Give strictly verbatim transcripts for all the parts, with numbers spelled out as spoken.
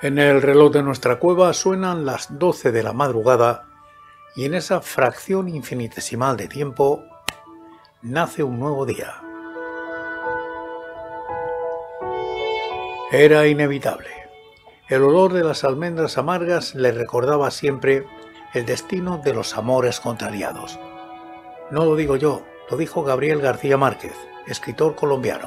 En el reloj de nuestra cueva suenan las doce de la madrugada y en esa fracción infinitesimal de tiempo nace un nuevo día. Era inevitable. El olor de las almendras amargas le recordaba siempre el destino de los amores contrariados. No lo digo yo, lo dijo Gabriel García Márquez, escritor colombiano.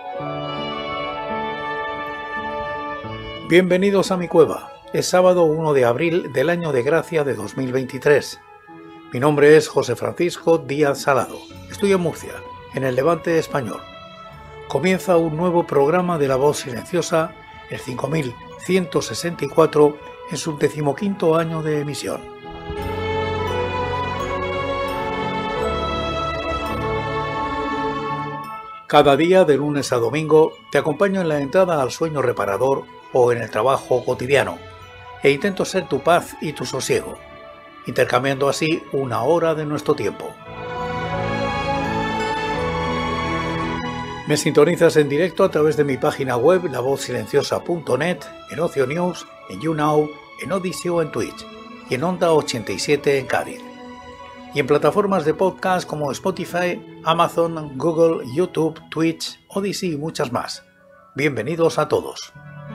Bienvenidos a mi cueva. Es sábado uno de abril del año de gracia de dos mil veintitrés. Mi nombre es José Francisco Díaz Salado. Estoy en Murcia, en el Levante español. Comienza un nuevo programa de La Voz Silenciosa, el cinco mil ciento sesenta y cuatro, en su decimoquinto año de emisión. Cada día, de lunes a domingo, te acompaño en la entrada al sueño reparador o en el trabajo cotidiano, e intento ser tu paz y tu sosiego, intercambiando así una hora de nuestro tiempo. Me sintonizas en directo a través de mi página web la voz silenciosa punto net, en Ocio News, en YouNow, en Odyssey o en Twitch, y en Onda ochenta y siete en Cádiz. Y en plataformas de podcast como Spotify, Amazon, Google, YouTube, Twitch, Odyssey y muchas más. Bienvenidos a todos.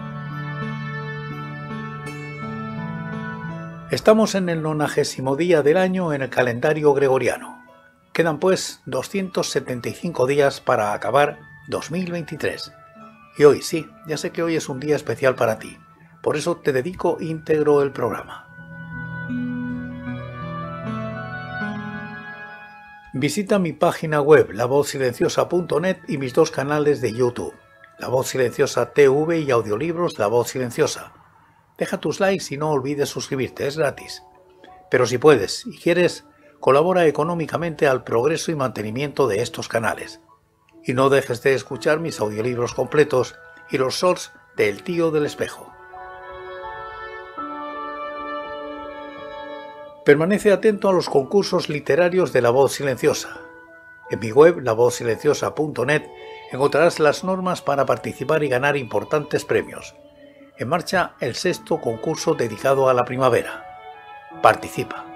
Estamos en el nonagésimo día del año en el calendario gregoriano. Quedan pues doscientos setenta y cinco días para acabar dos mil veintitrés. Y hoy sí, ya sé que hoy es un día especial para ti. Por eso te dedico íntegro el programa. Visita mi página web la voz silenciosa punto net y mis dos canales de YouTube, La Voz Silenciosa T V y audiolibros La Voz Silenciosa. Deja tus likes y no olvides suscribirte, es gratis. Pero si puedes y quieres, colabora económicamente al progreso y mantenimiento de estos canales. Y no dejes de escuchar mis audiolibros completos y los shorts de El Tío del Espejo. Permanece atento a los concursos literarios de La Voz Silenciosa. En mi web la voz silenciosa punto net encontrarás las normas para participar y ganar importantes premios. En marcha el sexto concurso dedicado a la primavera. Participa.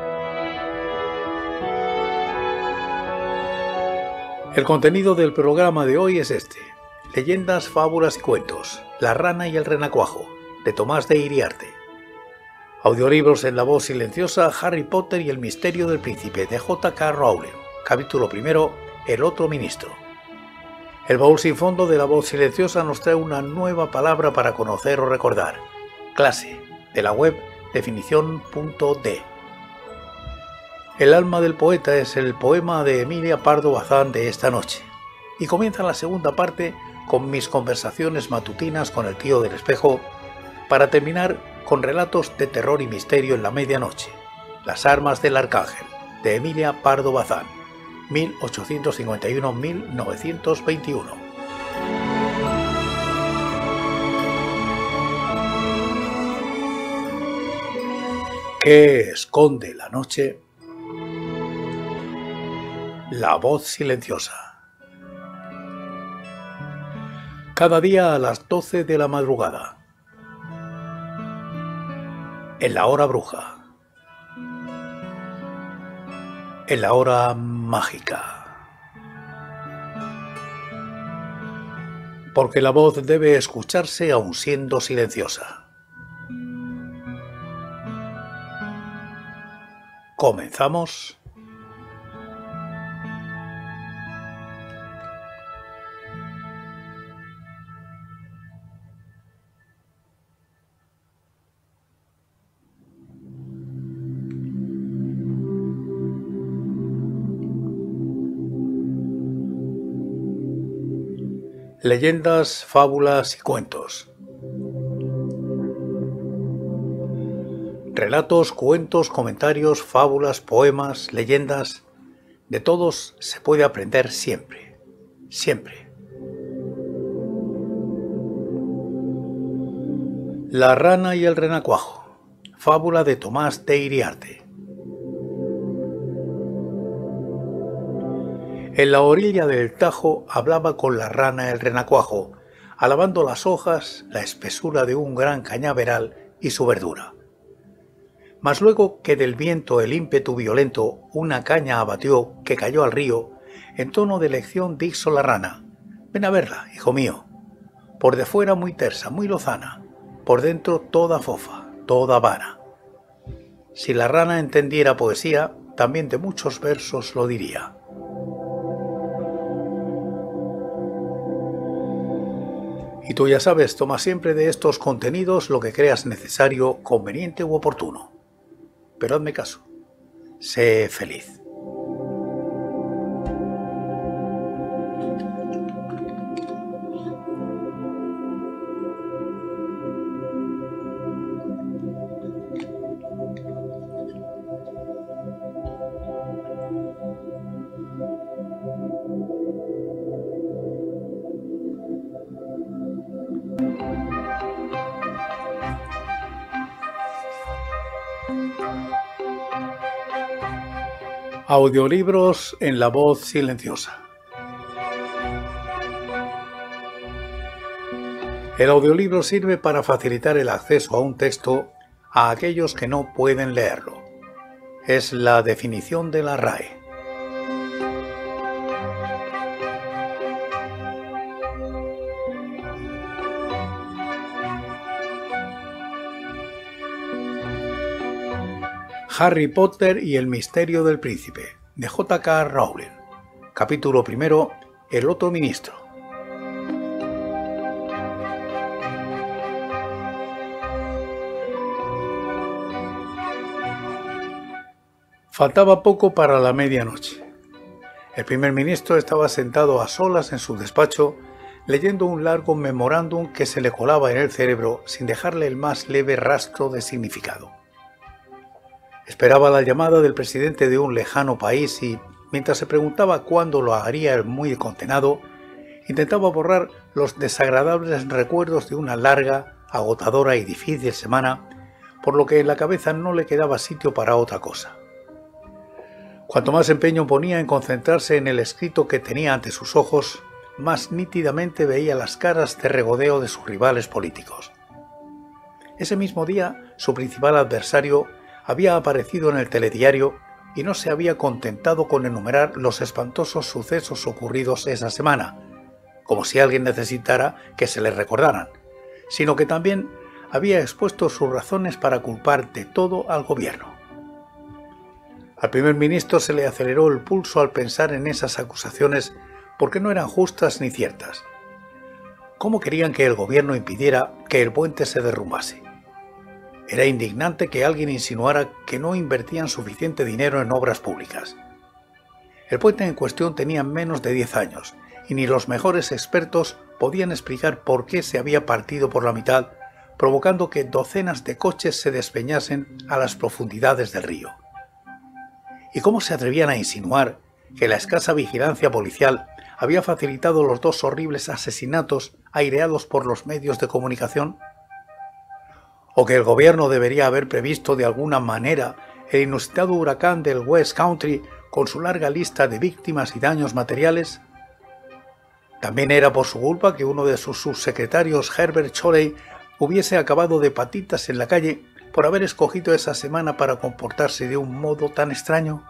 El contenido del programa de hoy es este: Leyendas, fábulas y cuentos, La rana y el renacuajo, de Tomás de Iriarte. Audiolibros en La Voz Silenciosa, Harry Potter y el misterio del príncipe, de J K Rowling. Capítulo primero, El otro ministro. El baúl sin fondo de La Voz Silenciosa nos trae una nueva palabra para conocer o recordar. Clase, de la web definición punto de. El alma del poeta es el poema de Emilia Pardo Bazán de esta noche. Y comienza la segunda parte con mis conversaciones matutinas con el Tío del Espejo, para terminar con relatos de terror y misterio en la medianoche. Las armas del arcángel, de Emilia Pardo Bazán, mil ochocientos cincuenta y uno a mil novecientos veintiuno. ¿Qué esconde la noche? La voz silenciosa. Cada día a las doce de la madrugada. En la hora bruja. En la hora mágica. Porque la voz debe escucharse aun siendo silenciosa. ¿Comenzamos? Leyendas, fábulas y cuentos. Relatos, cuentos, comentarios, fábulas, poemas, leyendas. De todos se puede aprender siempre, siempre. La rana y el renacuajo. Fábula de Tomás de Iriarte. En la orilla del Tajo hablaba con la rana el renacuajo, alabando las hojas, la espesura de un gran cañaveral y su verdura. Mas luego que del viento el ímpetu violento una caña abatió que cayó al río, en tono de lección dijo la rana: «Ven a verla, hijo mío. Por de fuera muy tersa, muy lozana, por dentro toda fofa, toda vana». Si la rana entendiera poesía, también de muchos versos lo diría. Y tú ya sabes, toma siempre de estos contenidos lo que creas necesario, conveniente u oportuno. Pero hazme caso, sé feliz. Audiolibros en la voz silenciosa. El audiolibro sirve para facilitar el acceso a un texto a aquellos que no pueden leerlo. Es la definición de la R A E. Harry Potter y el misterio del príncipe, de J K Rowling. Capítulo primero, El otro ministro. Faltaba poco para la medianoche. El primer ministro estaba sentado a solas en su despacho, leyendo un largo memorándum que se le colaba en el cerebro sin dejarle el más leve rastro de significado. Esperaba la llamada del presidente de un lejano país y, mientras se preguntaba cuándo lo haría el muy condenado, intentaba borrar los desagradables recuerdos de una larga, agotadora y difícil semana, por lo que en la cabeza no le quedaba sitio para otra cosa. Cuanto más empeño ponía en concentrarse en el escrito que tenía ante sus ojos, más nítidamente veía las caras de regodeo de sus rivales políticos. Ese mismo día, su principal adversario había aparecido en el telediario y no se había contentado con enumerar los espantosos sucesos ocurridos esa semana, como si alguien necesitara que se les recordaran, sino que también había expuesto sus razones para culpar de todo al gobierno. Al primer ministro se le aceleró el pulso al pensar en esas acusaciones porque no eran justas ni ciertas. ¿Cómo querían que el gobierno impidiera que el puente se derrumbase? Era indignante que alguien insinuara que no invertían suficiente dinero en obras públicas. El puente en cuestión tenía menos de diez años y ni los mejores expertos podían explicar por qué se había partido por la mitad, provocando que docenas de coches se despeñasen a las profundidades del río. ¿Y cómo se atrevían a insinuar que la escasa vigilancia policial había facilitado los dos horribles asesinatos aireados por los medios de comunicación? ¿O que el gobierno debería haber previsto de alguna manera el inusitado huracán del West Country con su larga lista de víctimas y daños materiales? También era por su culpa que uno de sus subsecretarios, Herbert Choley, hubiese acabado de patitas en la calle por haber escogido esa semana para comportarse de un modo tan extraño.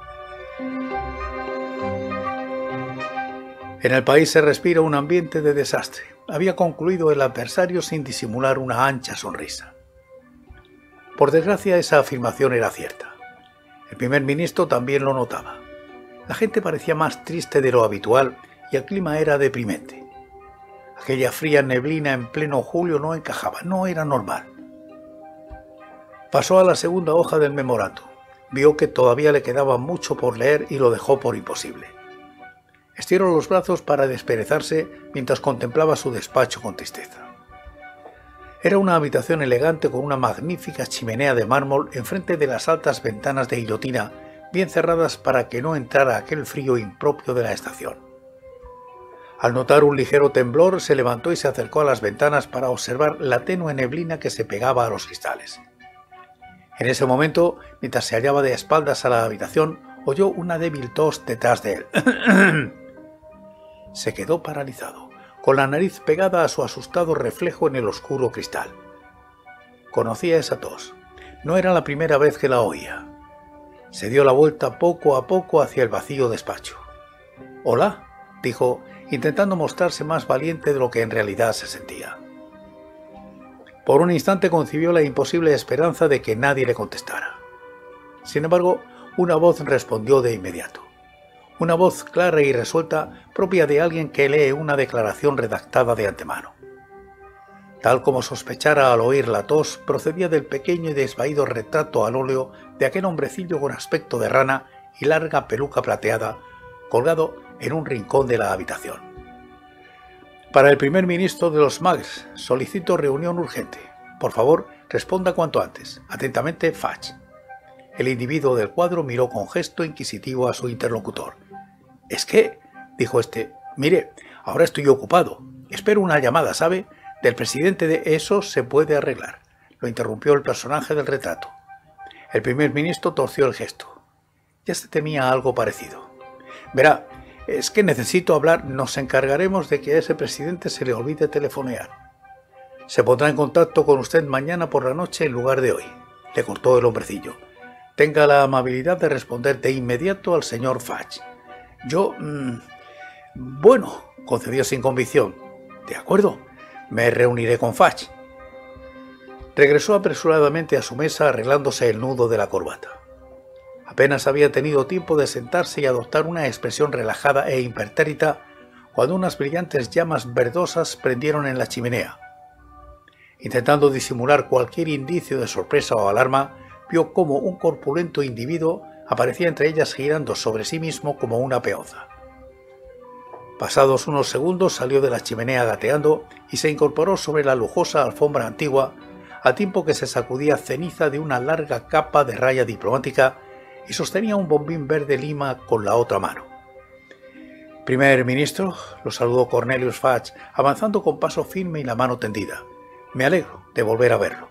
En el país se respira un ambiente de desastre. Había concluido el adversario sin disimular una ancha sonrisa. Por desgracia, esa afirmación era cierta. El primer ministro también lo notaba. La gente parecía más triste de lo habitual y el clima era deprimente. Aquella fría neblina en pleno julio no encajaba, no era normal. Pasó a la segunda hoja del memorando. Vio que todavía le quedaba mucho por leer y lo dejó por imposible. Estiró los brazos para desperezarse mientras contemplaba su despacho con tristeza. Era una habitación elegante con una magnífica chimenea de mármol enfrente de las altas ventanas de guillotina, bien cerradas para que no entrara aquel frío impropio de la estación. Al notar un ligero temblor, se levantó y se acercó a las ventanas para observar la tenue neblina que se pegaba a los cristales. En ese momento, mientras se hallaba de espaldas a la habitación, oyó una débil tos detrás de él. Se quedó paralizado. con la nariz pegada a su asustado reflejo en el oscuro cristal. Conocía esa tos. No era la primera vez que la oía. Se dio la vuelta poco a poco hacia el vacío despacho. «Hola», dijo, intentando mostrarse más valiente de lo que en realidad se sentía. Por un instante concibió la imposible esperanza de que nadie le contestara. Sin embargo, una voz respondió de inmediato. Una voz clara y resuelta, propia de alguien que lee una declaración redactada de antemano. Tal como sospechara al oír la tos, procedía del pequeño y desvaído retrato al óleo de aquel hombrecillo con aspecto de rana y larga peluca plateada, colgado en un rincón de la habitación. «Para el primer ministro de los Mags, solicito reunión urgente. Por favor, responda cuanto antes. Atentamente, Fudge». El individuo del cuadro miró con gesto inquisitivo a su interlocutor. «¿Es que?» dijo este. «Mire, ahora estoy ocupado. Espero una llamada, ¿sabe? Del presidente de eso se puede arreglar», lo interrumpió el personaje del retrato. El primer ministro torció el gesto. Ya se temía algo parecido. «Verá, es que necesito hablar. Nos encargaremos de que a ese presidente se le olvide telefonear. Se pondrá en contacto con usted mañana por la noche en lugar de hoy», le cortó el hombrecillo. «Tenga la amabilidad de responder de inmediato al señor Fudge». «Yo... Mmm, bueno», concedió sin convicción. «De acuerdo, me reuniré con Fudge». Regresó apresuradamente a su mesa arreglándose el nudo de la corbata. Apenas había tenido tiempo de sentarse y adoptar una expresión relajada e impertérrita cuando unas brillantes llamas verdosas prendieron en la chimenea. Intentando disimular cualquier indicio de sorpresa o alarma, vio cómo un corpulento individuo aparecía entre ellas girando sobre sí mismo como una peonza. Pasados unos segundos salió de la chimenea gateando y se incorporó sobre la lujosa alfombra antigua, a tiempo que se sacudía ceniza de una larga capa de raya diplomática y sostenía un bombín verde lima con la otra mano. «Primer ministro», lo saludó Cornelius Fudge, avanzando con paso firme y la mano tendida. «Me alegro de volver a verlo».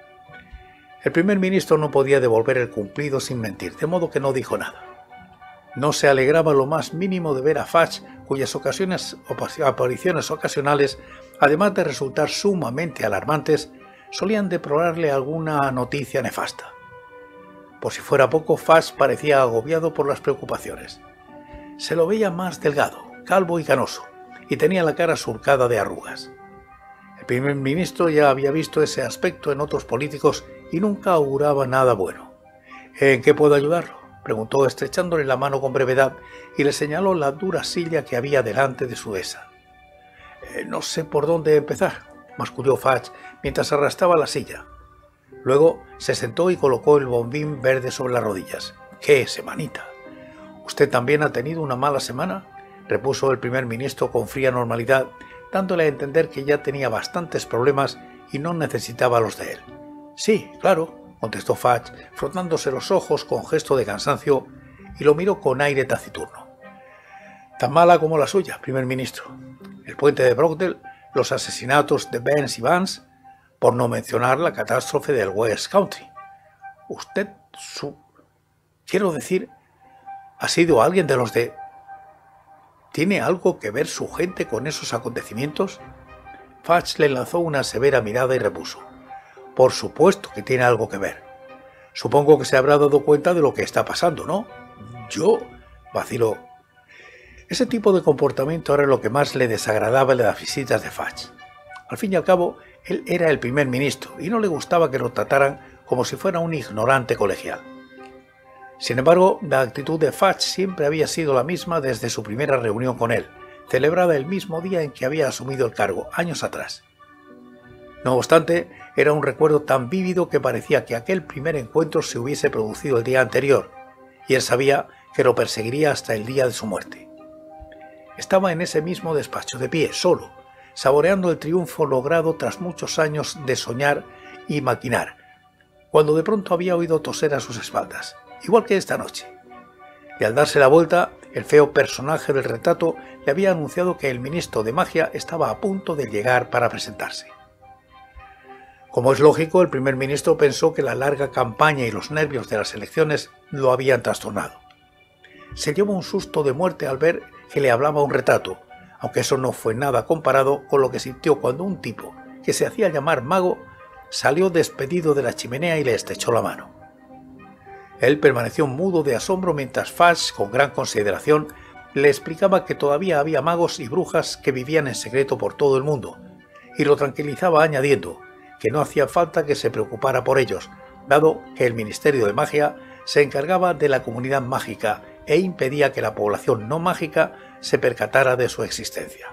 El primer ministro no podía devolver el cumplido sin mentir, de modo que no dijo nada. No se alegraba lo más mínimo de ver a Fudge, cuyas ocasiones, apariciones ocasionales, además de resultar sumamente alarmantes, solían deplorarle alguna noticia nefasta. Por si fuera poco, Fudge parecía agobiado por las preocupaciones. Se lo veía más delgado, calvo y canoso, y tenía la cara surcada de arrugas. El primer ministro ya había visto ese aspecto en otros políticos y nunca auguraba nada bueno. «¿En qué puedo ayudarlo?», preguntó estrechándole la mano con brevedad y le señaló la dura silla que había delante de su mesa. Eh, «No sé por dónde empezar», masculló Fudge mientras arrastraba la silla. Luego se sentó y colocó el bombín verde sobre las rodillas. «¡Qué semanita! ¿Usted también ha tenido una mala semana?», repuso el primer ministro con fría normalidad, dándole a entender que ya tenía bastantes problemas y no necesitaba los de él. «Sí, claro», contestó Fudge, frotándose los ojos con gesto de cansancio, y lo miró con aire taciturno. «Tan mala como la suya, primer ministro. El puente de Brockdale, los asesinatos de Burns y Vance, por no mencionar la catástrofe del West Country. Usted, su... quiero decir, ha sido alguien de los de... ¿Tiene algo que ver su gente con esos acontecimientos?». Fudge le lanzó una severa mirada y repuso. «Por supuesto que tiene algo que ver. Supongo que se habrá dado cuenta de lo que está pasando, ¿no?». «¿Yo?», vaciló. Ese tipo de comportamiento era lo que más le desagradaba en las visitas de Fudge. Al fin y al cabo, él era el primer ministro y no le gustaba que lo trataran como si fuera un ignorante colegial. Sin embargo, la actitud de Fudge siempre había sido la misma desde su primera reunión con él, celebrada el mismo día en que había asumido el cargo, años atrás. No obstante, era un recuerdo tan vívido que parecía que aquel primer encuentro se hubiese producido el día anterior, y él sabía que lo perseguiría hasta el día de su muerte. Estaba en ese mismo despacho, de pie, solo, saboreando el triunfo logrado tras muchos años de soñar y maquinar, cuando de pronto había oído toser a sus espaldas, igual que esta noche. Y al darse la vuelta, el feo personaje del retrato le había anunciado que el ministro de magia estaba a punto de llegar para presentarse. Como es lógico, el primer ministro pensó que la larga campaña y los nervios de las elecciones lo habían trastornado. Se llevó un susto de muerte al ver que le hablaba un retrato, aunque eso no fue nada comparado con lo que sintió cuando un tipo que se hacía llamar mago salió despedido de la chimenea y le estrechó la mano. Él permaneció mudo de asombro mientras Fudge, con gran consideración, le explicaba que todavía había magos y brujas que vivían en secreto por todo el mundo, y lo tranquilizaba añadiendo que no hacía falta que se preocupara por ellos, dado que el Ministerio de Magia se encargaba de la comunidad mágica e impedía que la población no mágica se percatara de su existencia.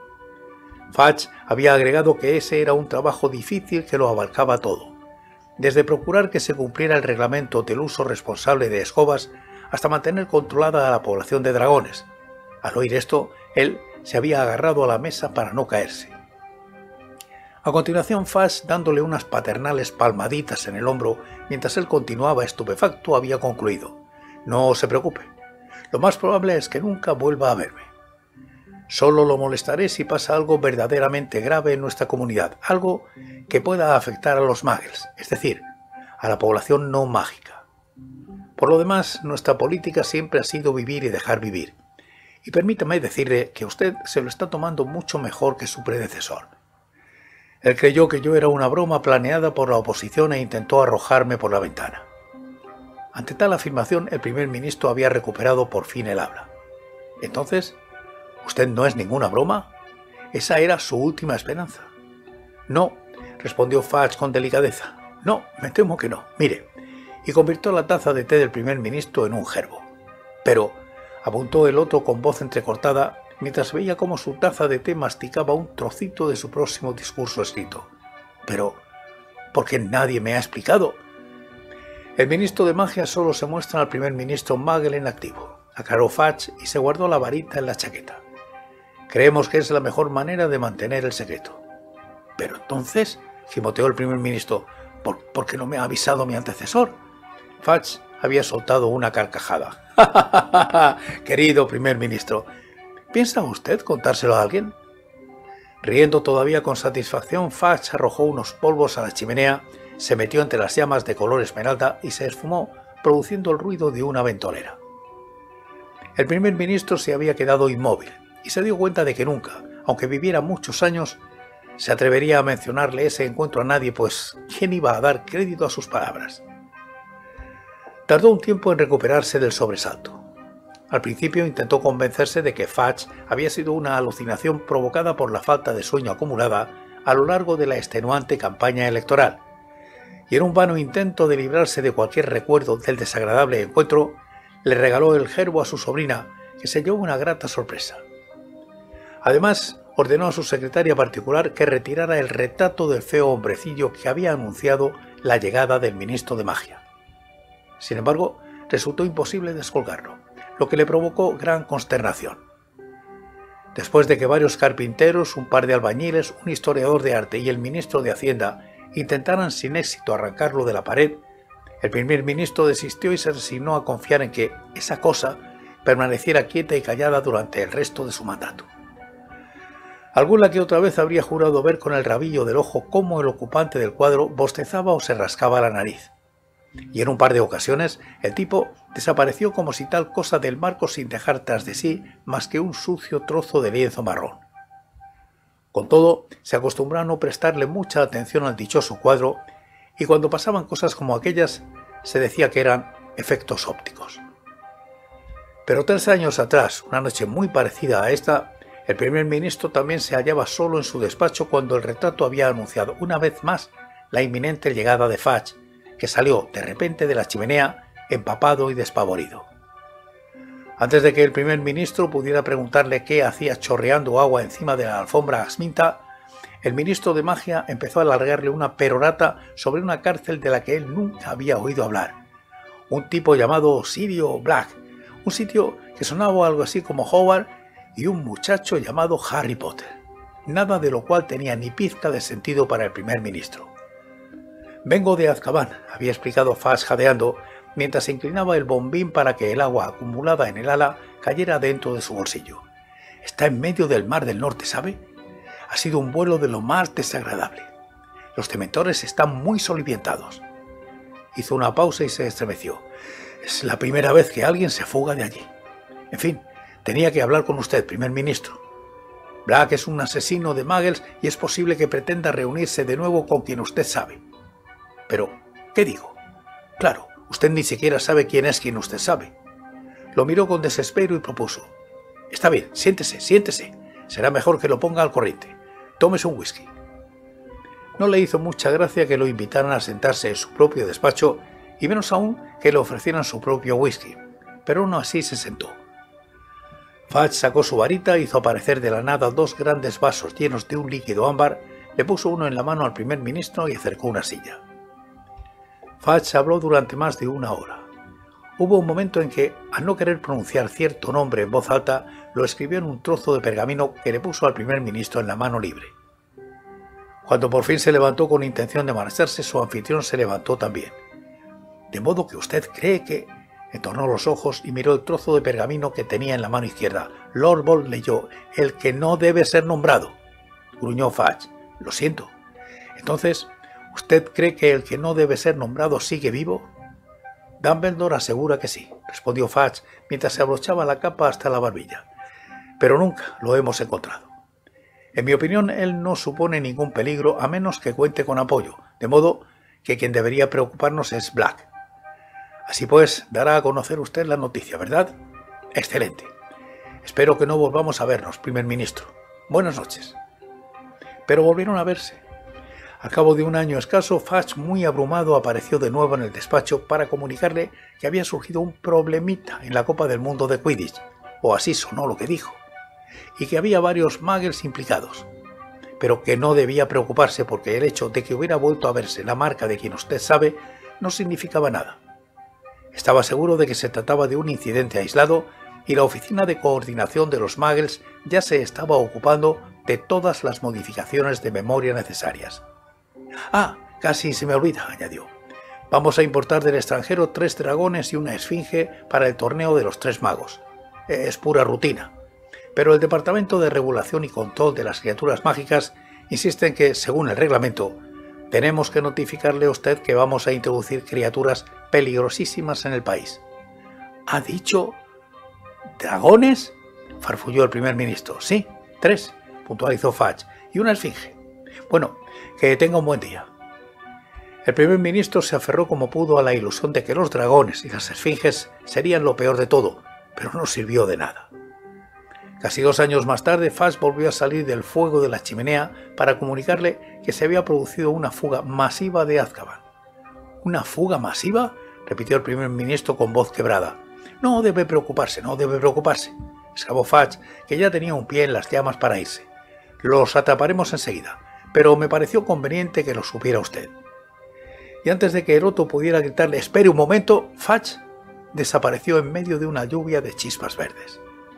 Fudge había agregado que ese era un trabajo difícil que lo abarcaba todo, desde procurar que se cumpliera el reglamento del uso responsable de escobas hasta mantener controlada a la población de dragones. Al oír esto, él se había agarrado a la mesa para no caerse. A continuación, Fudge, dándole unas paternales palmaditas en el hombro mientras él continuaba estupefacto, había concluido: «No se preocupe, lo más probable es que nunca vuelva a verme. Solo lo molestaré si pasa algo verdaderamente grave en nuestra comunidad, algo que pueda afectar a los muggles, es decir, a la población no mágica. Por lo demás, nuestra política siempre ha sido vivir y dejar vivir. Y permítame decirle que usted se lo está tomando mucho mejor que su predecesor. Él creyó que yo era una broma planeada por la oposición e intentó arrojarme por la ventana». Ante tal afirmación, el primer ministro había recuperado por fin el habla. «Entonces, ¿usted no es ninguna broma? Esa era su última esperanza». «No», respondió Fudge con delicadeza. «No, me temo que no. Mire», y convirtió la taza de té del primer ministro en un gerbo. «Pero», apuntó el otro con voz entrecortada, mientras veía cómo su taza de té masticaba un trocito de su próximo discurso escrito. «Pero, ¿por qué nadie me ha explicado?» «El ministro de magia solo se muestra al primer ministro Muggle en activo», aclaró Fudge y se guardó la varita en la chaqueta. «Creemos que es la mejor manera de mantener el secreto». «Pero entonces», gimoteó el primer ministro, ¿por, ¿por qué no me ha avisado mi antecesor?» Fudge había soltado una carcajada. «Ja, ja, ja, ja, ja. Querido primer ministro, ¿piensa usted contárselo a alguien?» Riendo todavía con satisfacción, Fudge arrojó unos polvos a la chimenea, se metió entre las llamas de color esmeralda y se esfumó, produciendo el ruido de una ventolera. El primer ministro se había quedado inmóvil y se dio cuenta de que nunca, aunque viviera muchos años, se atrevería a mencionarle ese encuentro a nadie, pues ¿quién iba a dar crédito a sus palabras? Tardó un tiempo en recuperarse del sobresalto. Al principio intentó convencerse de que Fudge había sido una alucinación provocada por la falta de sueño acumulada a lo largo de la extenuante campaña electoral, y en un vano intento de librarse de cualquier recuerdo del desagradable encuentro, le regaló el gerbo a su sobrina, que se llevó una grata sorpresa. Además, ordenó a su secretaria particular que retirara el retrato del feo hombrecillo que había anunciado la llegada del ministro de magia. Sin embargo, resultó imposible descolgarlo, lo que le provocó gran consternación. Después de que varios carpinteros, un par de albañiles, un historiador de arte y el ministro de Hacienda intentaran sin éxito arrancarlo de la pared, el primer ministro desistió y se resignó a confiar en que esa cosa permaneciera quieta y callada durante el resto de su mandato. Alguna que otra vez habría jurado ver con el rabillo del ojo cómo el ocupante del cuadro bostezaba o se rascaba la nariz. Y en un par de ocasiones el tipo desapareció como si tal cosa del marco sin dejar tras de sí más que un sucio trozo de lienzo marrón. Con todo, se acostumbró a no prestarle mucha atención al dichoso cuadro y cuando pasaban cosas como aquellas se decía que eran efectos ópticos. Pero tres años atrás, una noche muy parecida a esta, el primer ministro también se hallaba solo en su despacho cuando el retrato había anunciado una vez más la inminente llegada de Fudge, que salió de repente de la chimenea empapado y despavorido. Antes de que el primer ministro pudiera preguntarle qué hacía chorreando agua encima de la alfombra asminta, el ministro de magia empezó a alargarle una perorata sobre una cárcel de la que él nunca había oído hablar, un tipo llamado Sirio Black, un sitio que sonaba algo así como Howard, y un muchacho llamado Harry Potter, nada de lo cual tenía ni pizca de sentido para el primer ministro. «Vengo de Azkaban», había explicado Fudge jadeando, mientras se inclinaba el bombín para que el agua acumulada en el ala cayera dentro de su bolsillo. «Está en medio del mar del norte, ¿sabe? Ha sido un vuelo de lo más desagradable. Los dementores están muy soliviantados». Hizo una pausa y se estremeció. «Es la primera vez que alguien se fuga de allí. En fin, tenía que hablar con usted, primer ministro». Black es un asesino de muggles y es posible que pretenda reunirse de nuevo con quien usted sabe. Pero, ¿qué digo? Claro, usted ni siquiera sabe quién es quien usted sabe. Lo miró con desespero y propuso: está bien, siéntese, siéntese. Será mejor que lo ponga al corriente. Tómese un whisky. No le hizo mucha gracia que lo invitaran a sentarse en su propio despacho y menos aún que le ofrecieran su propio whisky, pero aún así se sentó. Fudge sacó su varita, hizo aparecer de la nada dos grandes vasos llenos de un líquido ámbar, le puso uno en la mano al primer ministro y acercó una silla. Fudge habló durante más de una hora. Hubo un momento en que, al no querer pronunciar cierto nombre en voz alta, lo escribió en un trozo de pergamino que le puso al primer ministro en la mano libre. Cuando por fin se levantó con intención de marcharse, su anfitrión se levantó también. «De modo que usted cree que...» Entornó los ojos y miró el trozo de pergamino que tenía en la mano izquierda. Lord Bolt leyó: «El que no debe ser nombrado». Gruñó Fudge. «Lo siento. Entonces, ¿usted cree que el que no debe ser nombrado sigue vivo?» «Dumbledore asegura que sí», respondió Fudge mientras se abrochaba la capa hasta la barbilla. «Pero nunca lo hemos encontrado. En mi opinión, él no supone ningún peligro a menos que cuente con apoyo, de modo que quien debería preocuparnos es Black. Así pues, dará a conocer usted la noticia, ¿verdad? Excelente. Espero que no volvamos a vernos, primer ministro. Buenas noches». Pero volvieron a verse. Al cabo de un año escaso, Fudge, muy abrumado, apareció de nuevo en el despacho para comunicarle que había surgido un problemita en la Copa del Mundo de Quidditch, o así sonó lo que dijo, y que había varios muggles implicados, pero que no debía preocuparse porque el hecho de que hubiera vuelto a verse la marca de quien usted sabe no significaba nada. Estaba seguro de que se trataba de un incidente aislado y la oficina de coordinación de los muggles ya se estaba ocupando de todas las modificaciones de memoria necesarias. «Ah, casi se me olvida», añadió. «Vamos a importar del extranjero tres dragones y una esfinge para el torneo de los tres magos. Es pura rutina. Pero el Departamento de Regulación y Control de las Criaturas Mágicas insiste en que, según el reglamento, tenemos que notificarle a usted que vamos a introducir criaturas peligrosísimas en el país». «¿Ha dicho dragones?», farfulló el primer ministro. «Sí, tres», puntualizó Fudge, «y una esfinge. Bueno, que tenga un buen día». El primer ministro se aferró como pudo a la ilusión de que los dragones y las esfinges serían lo peor de todo, pero no sirvió de nada. Casi dos años más tarde, Fudge volvió a salir del fuego de la chimenea para comunicarle que se había producido una fuga masiva de Azkaban. «¿Una fuga masiva?», repitió el primer ministro con voz quebrada. «No debe preocuparse, no debe preocuparse», exclamó Fudge, que ya tenía un pie en las llamas para irse. «Los atraparemos enseguida, pero me pareció conveniente que lo supiera usted». Y antes de que Heroto pudiera gritarle «espere un momento», Fudge desapareció en medio de una lluvia de chispas verdes.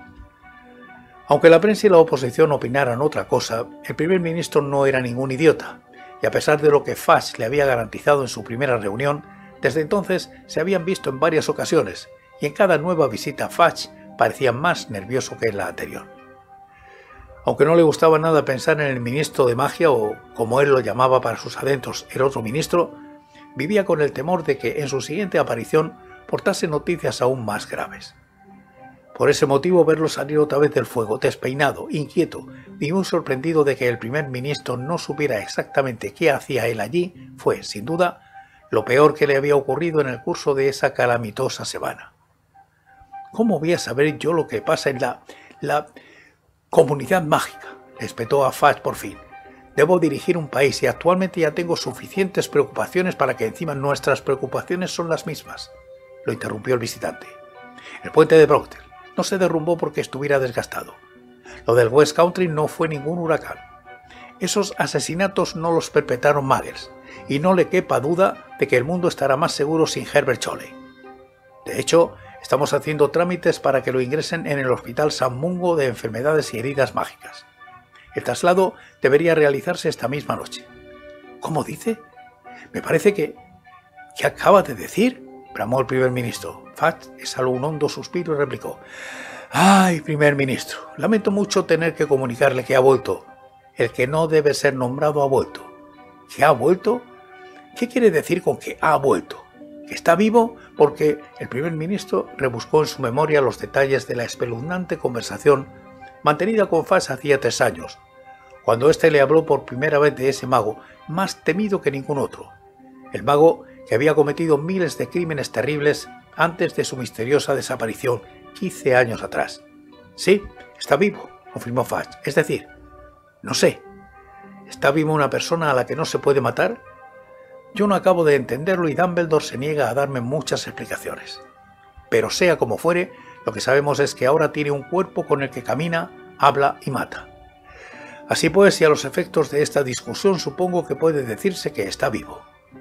Aunque la prensa y la oposición opinaran otra cosa, el primer ministro no era ningún idiota, y a pesar de lo que Fudge le había garantizado en su primera reunión, desde entonces se habían visto en varias ocasiones, y en cada nueva visita Fudge parecía más nervioso que en la anterior. Aunque no le gustaba nada pensar en el ministro de magia, o como él lo llamaba para sus adentros, el otro ministro, vivía con el temor de que en su siguiente aparición portase noticias aún más graves. Por ese motivo, verlo salir otra vez del fuego, despeinado, inquieto y muy sorprendido de que el primer ministro no supiera exactamente qué hacía él allí, fue, sin duda, lo peor que le había ocurrido en el curso de esa calamitosa semana. «¿Cómo voy a saber yo lo que pasa en la... la... comunidad mágica?», le espetó a Fudge por fin. «Debo dirigir un país y actualmente ya tengo suficientes preocupaciones para que encima nuestras preocupaciones son las mismas», lo interrumpió el visitante. «El puente de Procter no se derrumbó porque estuviera desgastado. Lo del West Country no fue ningún huracán. Esos asesinatos no los perpetraron muggles, y no le quepa duda de que el mundo estará más seguro sin Herbert Choley. De hecho, estamos haciendo trámites para que lo ingresen en el Hospital San Mungo de Enfermedades y Heridas Mágicas. El traslado debería realizarse esta misma noche». «¿Cómo dice? Me parece que... ¿qué acaba de decir?», bramó el primer ministro. Fudge exhaló un hondo suspiro y replicó: «Ay, primer ministro, lamento mucho tener que comunicarle que ha vuelto. El que no debe ser nombrado ha vuelto». «¿Que ha vuelto? ¿Qué quiere decir con que ha vuelto? ¿Que está vivo?» Porque el primer ministro rebuscó en su memoria los detalles de la espeluznante conversación mantenida con Fudge hacía tres años, cuando éste le habló por primera vez de ese mago más temido que ningún otro, el mago que había cometido miles de crímenes terribles antes de su misteriosa desaparición quince años atrás. Sí, está vivo, confirmó Fudge. Es decir, no sé, ¿está viva una persona a la que no se puede matar? Yo no acabo de entenderlo y Dumbledore se niega a darme muchas explicaciones. Pero sea como fuere, lo que sabemos es que ahora tiene un cuerpo con el que camina, habla y mata. Así pues, y a los efectos de esta discusión, supongo que puede decirse que está vivo.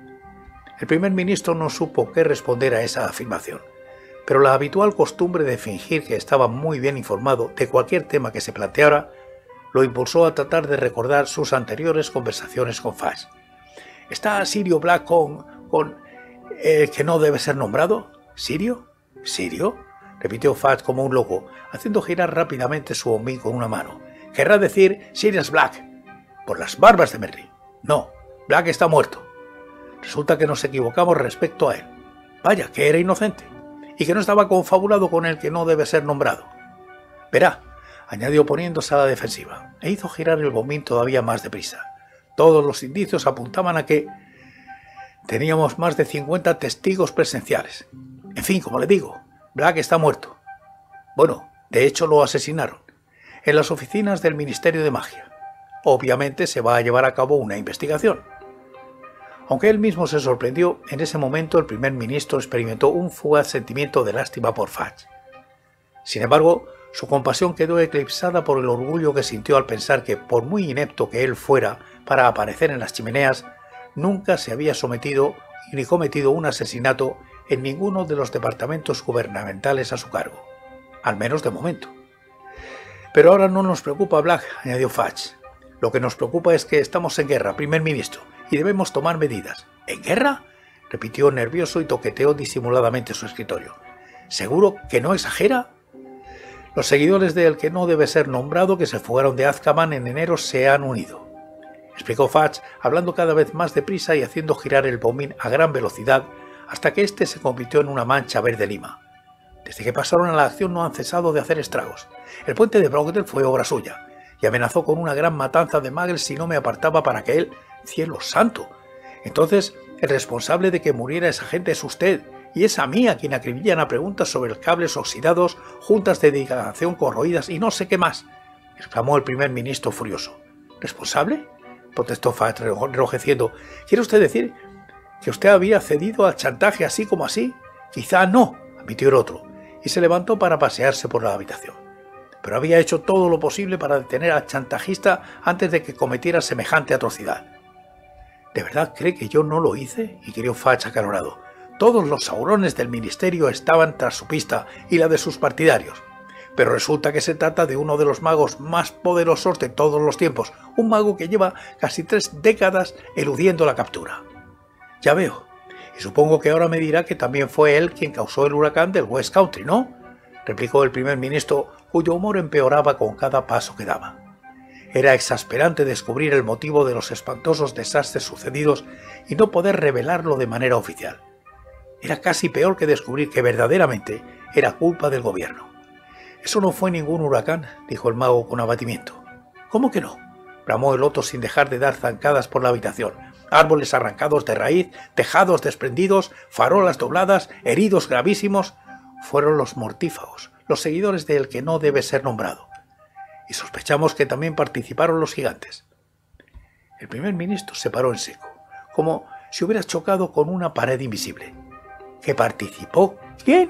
El primer ministro no supo qué responder a esa afirmación, pero la habitual costumbre de fingir que estaba muy bien informado de cualquier tema que se planteara lo impulsó a tratar de recordar sus anteriores conversaciones con Fudge. ¿Está Sirio Black con... con... el que no debe ser nombrado? ¿Sirio? ¿Sirio?, repitió Fudge como un loco, haciendo girar rápidamente su bombín con una mano. Querrá decir Sirius Black. Por las barbas de Merlín. No, Black está muerto. Resulta que nos equivocamos respecto a él. Vaya, que era inocente, y que no estaba confabulado con el que no debe ser nombrado. Verá, añadió poniéndose a la defensiva, e hizo girar el bombín todavía más deprisa. Todos los indicios apuntaban a que teníamos más de cincuenta testigos presenciales. En fin, como le digo, Black está muerto. Bueno, de hecho lo asesinaron, en las oficinas del Ministerio de Magia. Obviamente se va a llevar a cabo una investigación. Aunque él mismo se sorprendió, en ese momento el primer ministro experimentó un fugaz sentimiento de lástima por Fudge. Sin embargo, su compasión quedó eclipsada por el orgullo que sintió al pensar que, por muy inepto que él fuera para aparecer en las chimeneas, nunca se había sometido ni cometido un asesinato en ninguno de los departamentos gubernamentales a su cargo, al menos de momento. Pero ahora no nos preocupa Black, añadió Fudge. Lo que nos preocupa es que estamos en guerra, primer ministro, y debemos tomar medidas. ¿En guerra?, repitió nervioso y toqueteó disimuladamente su escritorio. ¿Seguro que no exagera? Los seguidores del que no debe ser nombrado que se fugaron de Azkaban en enero se han unido, explicó Fudge, hablando cada vez más deprisa y haciendo girar el bombín a gran velocidad hasta que éste se convirtió en una mancha verde lima. Desde que pasaron a la acción no han cesado de hacer estragos. El puente de Brockdale fue obra suya, y amenazó con una gran matanza de muggles si no me apartaba para que él... ¡Cielo santo! Entonces, el responsable de que muriera esa gente es usted, y es a mí a quien acribillan a preguntas sobre cables oxidados, juntas de degradación corroídas y no sé qué más, exclamó el primer ministro furioso. ¿Responsable?, protestó Fudge enrojeciendo. ¿Quiere usted decir que usted había cedido al chantaje así como así? Quizá no, admitió el otro, y se levantó para pasearse por la habitación. Pero había hecho todo lo posible para detener al chantajista antes de que cometiera semejante atrocidad. ¿De verdad cree que yo no lo hice?, inquirió Fudge acalorado. Todos los saurones del ministerio estaban tras su pista y la de sus partidarios. Pero resulta que se trata de uno de los magos más poderosos de todos los tiempos, un mago que lleva casi tres décadas eludiendo la captura. Ya veo, y supongo que ahora me dirá que también fue él quien causó el huracán del West Country, ¿no?, replicó el primer ministro, cuyo humor empeoraba con cada paso que daba. Era exasperante descubrir el motivo de los espantosos desastres sucedidos y no poder revelarlo de manera oficial. Era casi peor que descubrir que verdaderamente era culpa del gobierno. «Eso no fue ningún huracán», dijo el mago con abatimiento. «¿Cómo que no?», bramó el otro sin dejar de dar zancadas por la habitación. «Árboles arrancados de raíz, tejados desprendidos, farolas dobladas, heridos gravísimos. Fueron los mortífagos, los seguidores del que no debe ser nombrado. Y sospechamos que también participaron los gigantes». El primer ministro se paró en seco, como si hubiera chocado con una pared invisible. ¿Que participó? ¿Quién?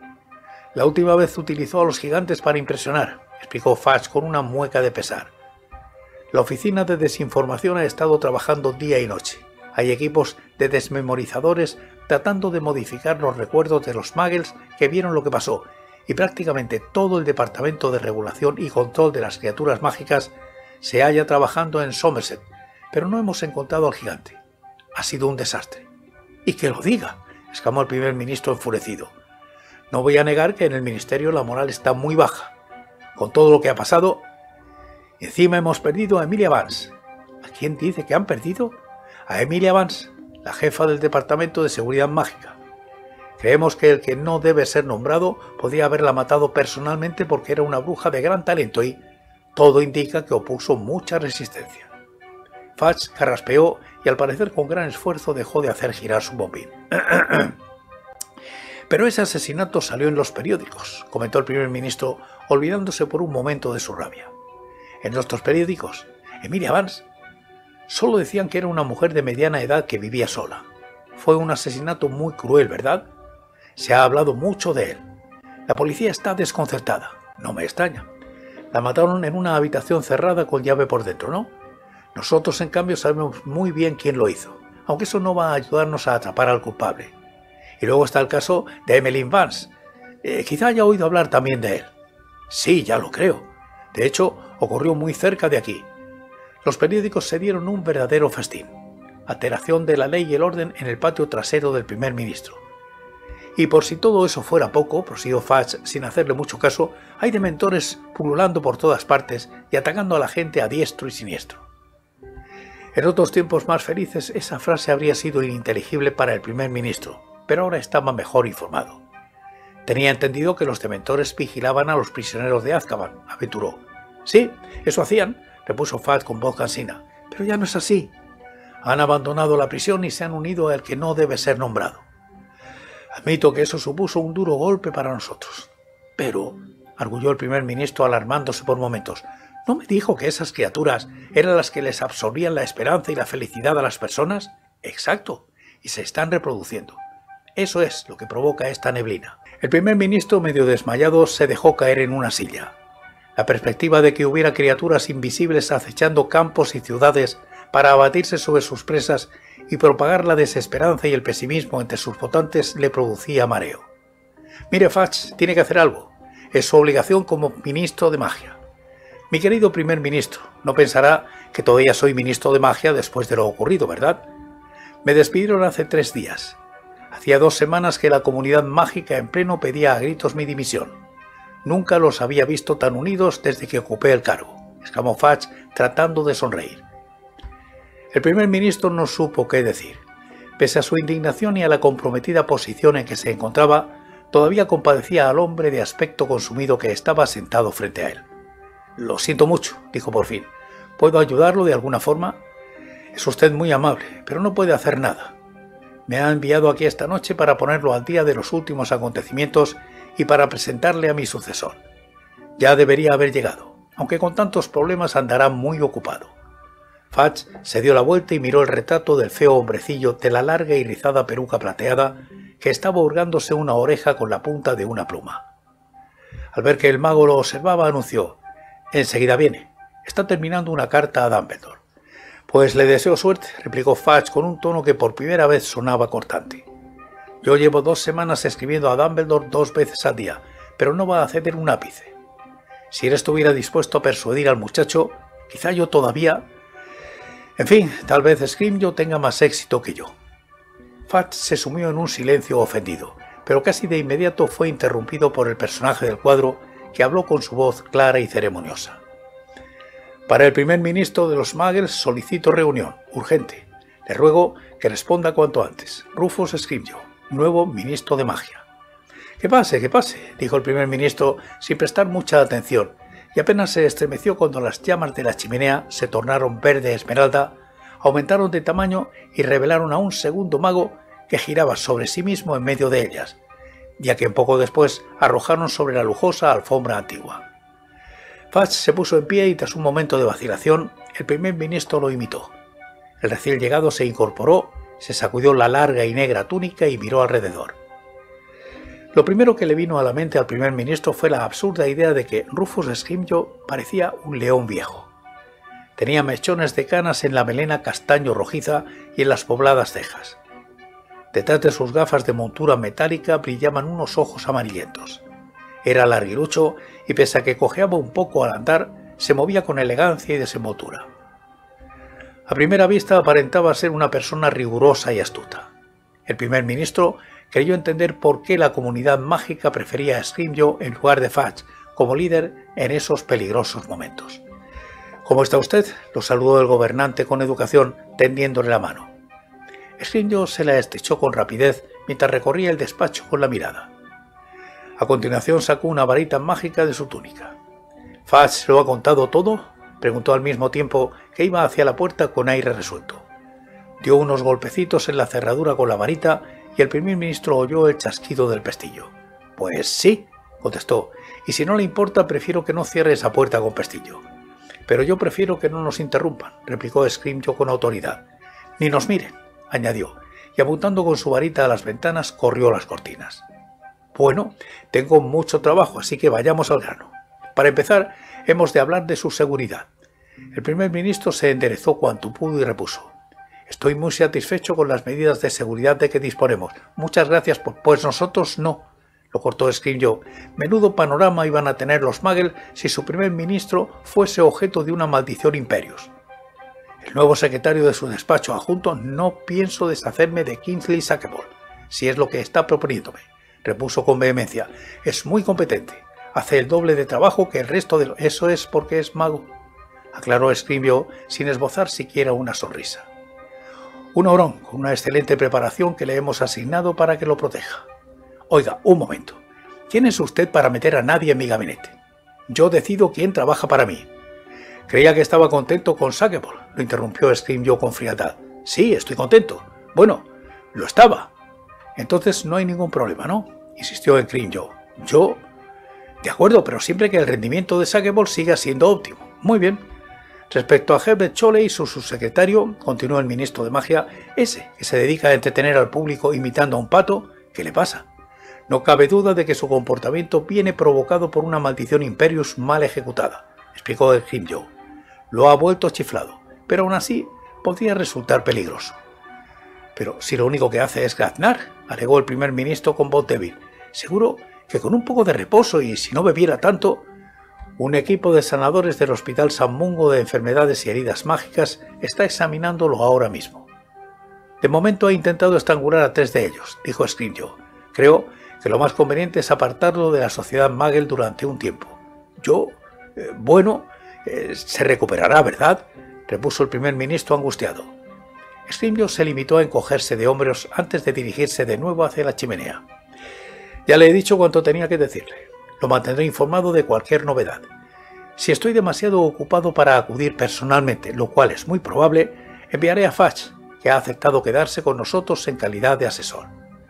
La última vez utilizó a los gigantes para impresionar, explicó Fudge con una mueca de pesar. La oficina de desinformación ha estado trabajando día y noche. Hay equipos de desmemorizadores tratando de modificar los recuerdos de los muggles que vieron lo que pasó, y prácticamente todo el departamento de regulación y control de las criaturas mágicas se halla trabajando en Somerset, pero no hemos encontrado al gigante. Ha sido un desastre. «Y que lo diga», exclamó el primer ministro enfurecido. «No voy a negar que en el ministerio la moral está muy baja. Con todo lo que ha pasado, encima hemos perdido a Emilia Vance». ¿A quién dice que han perdido? A Emilia Vance, la jefa del departamento de seguridad mágica. Creemos que el que no debe ser nombrado podía haberla matado personalmente porque era una bruja de gran talento y... Todo indica que opuso mucha resistencia. Fudge carraspeó y al parecer con gran esfuerzo dejó de hacer girar su bombín. Pero ese asesinato salió en los periódicos, comentó el primer ministro, olvidándose por un momento de su rabia. En nuestros periódicos, Emilia Vance, solo decían que era una mujer de mediana edad que vivía sola. Fue un asesinato muy cruel, ¿verdad? Se ha hablado mucho de él. La policía está desconcertada. No me extraña. La mataron en una habitación cerrada con llave por dentro, ¿no? Nosotros, en cambio, sabemos muy bien quién lo hizo, aunque eso no va a ayudarnos a atrapar al culpable. Y luego está el caso de Emmeline Vance. Eh, quizá haya oído hablar también de él. Sí, ya lo creo. De hecho, ocurrió muy cerca de aquí. Los periódicos se dieron un verdadero festín. Alteración de la ley y el orden en el patio trasero del primer ministro. Y por si todo eso fuera poco, prosiguió Fudge sin hacerle mucho caso, hay dementores pululando por todas partes y atacando a la gente a diestro y siniestro. En otros tiempos más felices esa frase habría sido ininteligible para el primer ministro, pero ahora estaba mejor informado. Tenía entendido que los dementores vigilaban a los prisioneros de Azkaban, aventuró. Sí, eso hacían, repuso Fudge con voz cansina, pero ya no es así. Han abandonado la prisión y se han unido al que no debe ser nombrado. Admito que eso supuso un duro golpe para nosotros. Pero, arguyó el primer ministro alarmándose por momentos, ¿no me dijo que esas criaturas eran las que les absorbían la esperanza y la felicidad a las personas? Exacto, y se están reproduciendo. Eso es lo que provoca esta neblina. El primer ministro, medio desmayado, se dejó caer en una silla. La perspectiva de que hubiera criaturas invisibles acechando campos y ciudades para abatirse sobre sus presas y propagar la desesperanza y el pesimismo entre sus votantes le producía mareo. Mire, Fudge, tiene que hacer algo. Es su obligación como ministro de magia. Mi querido primer ministro, no pensará que todavía soy ministro de magia después de lo ocurrido, ¿verdad? Me despidieron hace tres días. Hacía dos semanas que la comunidad mágica en pleno pedía a gritos mi dimisión. Nunca los había visto tan unidos desde que ocupé el cargo, exclamó Fudge tratando de sonreír. El primer ministro no supo qué decir. Pese a su indignación y a la comprometida posición en que se encontraba, todavía compadecía al hombre de aspecto consumido que estaba sentado frente a él. Lo siento mucho, dijo por fin. ¿Puedo ayudarlo de alguna forma? Es usted muy amable, pero no puede hacer nada. Me ha enviado aquí esta noche para ponerlo al día de los últimos acontecimientos y para presentarle a mi sucesor. Ya debería haber llegado, aunque con tantos problemas andará muy ocupado. Fudge se dio la vuelta y miró el retrato del feo hombrecillo de la larga y rizada peluca plateada que estaba hurgándose una oreja con la punta de una pluma. Al ver que el mago lo observaba, anunció: «Enseguida viene. Está terminando una carta a Dumbledore». «Pues le deseo suerte», replicó Fudge con un tono que por primera vez sonaba cortante. «Yo llevo dos semanas escribiendo a Dumbledore dos veces al día, pero no va a ceder un ápice. Si él estuviera dispuesto a persuadir al muchacho, quizá yo todavía... En fin, tal vez Scrimgeour tenga más éxito que yo». Fudge se sumió en un silencio ofendido, pero casi de inmediato fue interrumpido por el personaje del cuadro, que habló con su voz clara y ceremoniosa. «Para el primer ministro de los Muggles solicito reunión, urgente. Le ruego que responda cuanto antes. Rufus Scrimgeour, nuevo ministro de magia». «Que pase, que pase», dijo el primer ministro sin prestar mucha atención, y apenas se estremeció cuando las llamas de la chimenea se tornaron verde esmeralda, aumentaron de tamaño y revelaron a un segundo mago que giraba sobre sí mismo en medio de ellas, ya que poco después arrojaron sobre la lujosa alfombra antigua. Fudge se puso en pie y tras un momento de vacilación, el primer ministro lo imitó. El recién llegado se incorporó, se sacudió la larga y negra túnica y miró alrededor. Lo primero que le vino a la mente al primer ministro fue la absurda idea de que Rufus Scrimgeour parecía un león viejo. Tenía mechones de canas en la melena castaño rojiza y en las pobladas cejas. Detrás de sus gafas de montura metálica brillaban unos ojos amarillentos. Era larguirucho y pese a que cojeaba un poco al andar, se movía con elegancia y desenvoltura. A primera vista aparentaba ser una persona rigurosa y astuta. El primer ministro creyó entender por qué la comunidad mágica prefería a Scrimgeour en lugar de Fudge como líder en esos peligrosos momentos. «¿Cómo está usted?», lo saludó el gobernante con educación, tendiéndole la mano. Scrimgeour se la estrechó con rapidez mientras recorría el despacho con la mirada. A continuación sacó una varita mágica de su túnica. ¿Fudge lo ha contado todo?, preguntó al mismo tiempo que iba hacia la puerta con aire resuelto. Dio unos golpecitos en la cerradura con la varita y el primer ministro oyó el chasquido del pestillo. «Pues sí», contestó, «y si no le importa, prefiero que no cierre esa puerta con pestillo». «Pero yo prefiero que no nos interrumpan», replicó Scrimgeour con autoridad. «Ni nos miren», añadió, y apuntando con su varita a las ventanas, corrió las cortinas. «Bueno, tengo mucho trabajo, así que vayamos al grano. Para empezar, hemos de hablar de su seguridad». El primer ministro se enderezó cuanto pudo y repuso: «Estoy muy satisfecho con las medidas de seguridad de que disponemos. Muchas gracias por... Pues nosotros no», lo cortó Scrimgeour. «Menudo panorama iban a tener los Muggles si su primer ministro fuese objeto de una maldición imperius. El nuevo secretario de su despacho adjunto, no pienso deshacerme de Kingsley Shacklebolt, si es lo que está proponiéndome», repuso con vehemencia. «Es muy competente. Hace el doble de trabajo que el resto de... Lo... Eso es porque es mago», aclaró Scrimgeour sin esbozar siquiera una sonrisa. «Un Huron con una excelente preparación que le hemos asignado para que lo proteja». «Oiga, un momento. ¿Quién es usted para meter a nadie en mi gabinete? Yo decido quién trabaja para mí». «Creía que estaba contento con Shacklebolt», lo interrumpió Scrimgeour con frialdad. «Sí, estoy contento». «Bueno, lo estaba». «Entonces no hay ningún problema, ¿no?», insistió Scrimgeour. «Yo...» «De acuerdo, pero siempre que el rendimiento de Shacklebolt siga siendo óptimo». «Muy bien. Respecto a Herbert Choley y su subsecretario», continuó el ministro de magia, «ese que se dedica a entretener al público imitando a un pato, ¿qué le pasa? No cabe duda de que su comportamiento viene provocado por una maldición imperius mal ejecutada», explicó Scrimgeour. «Lo ha vuelto chiflado, pero aún así podría resultar peligroso». «Pero si lo único que hace es graznar», alegó el primer ministro con voz débil. «Seguro que con un poco de reposo y si no bebiera tanto...» «Un equipo de sanadores del Hospital San Mungo de Enfermedades y Heridas Mágicas está examinándolo ahora mismo. De momento ha intentado estrangular a tres de ellos», dijo Scrimgeour. «Creo que lo más conveniente es apartarlo de la sociedad Muggle durante un tiempo». «Yo... Eh, bueno... Eh, se recuperará, ¿verdad?», repuso el primer ministro angustiado. Scrimgeour se limitó a encogerse de hombros antes de dirigirse de nuevo hacia la chimenea. «Ya le he dicho cuanto tenía que decirle. Lo mantendré informado de cualquier novedad. Si estoy demasiado ocupado para acudir personalmente, lo cual es muy probable, enviaré a Fudge, que ha aceptado quedarse con nosotros en calidad de asesor».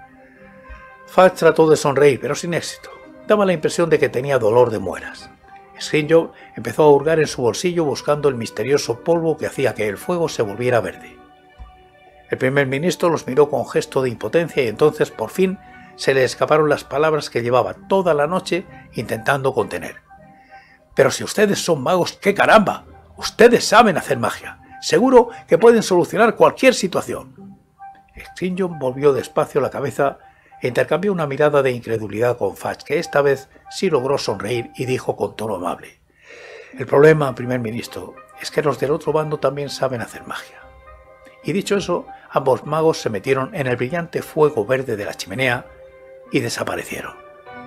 Fudge trató de sonreír, pero sin éxito. Daba la impresión de que tenía dolor de muelas. Scrimgeour empezó a hurgar en su bolsillo buscando el misterioso polvo que hacía que el fuego se volviera verde. El primer ministro los miró con gesto de impotencia y entonces, por fin, se le escaparon las palabras que llevaba toda la noche intentando contener. «Pero si ustedes son magos, ¡qué caramba! Ustedes saben hacer magia. Seguro que pueden solucionar cualquier situación». Scrimgeour volvió despacio la cabeza e intercambió una mirada de incredulidad con Fudge, que esta vez sí logró sonreír y dijo con tono amable: «El problema, primer ministro, es que los del otro bando también saben hacer magia». Y dicho eso, ambos magos se metieron en el brillante fuego verde de la chimenea y desaparecieron.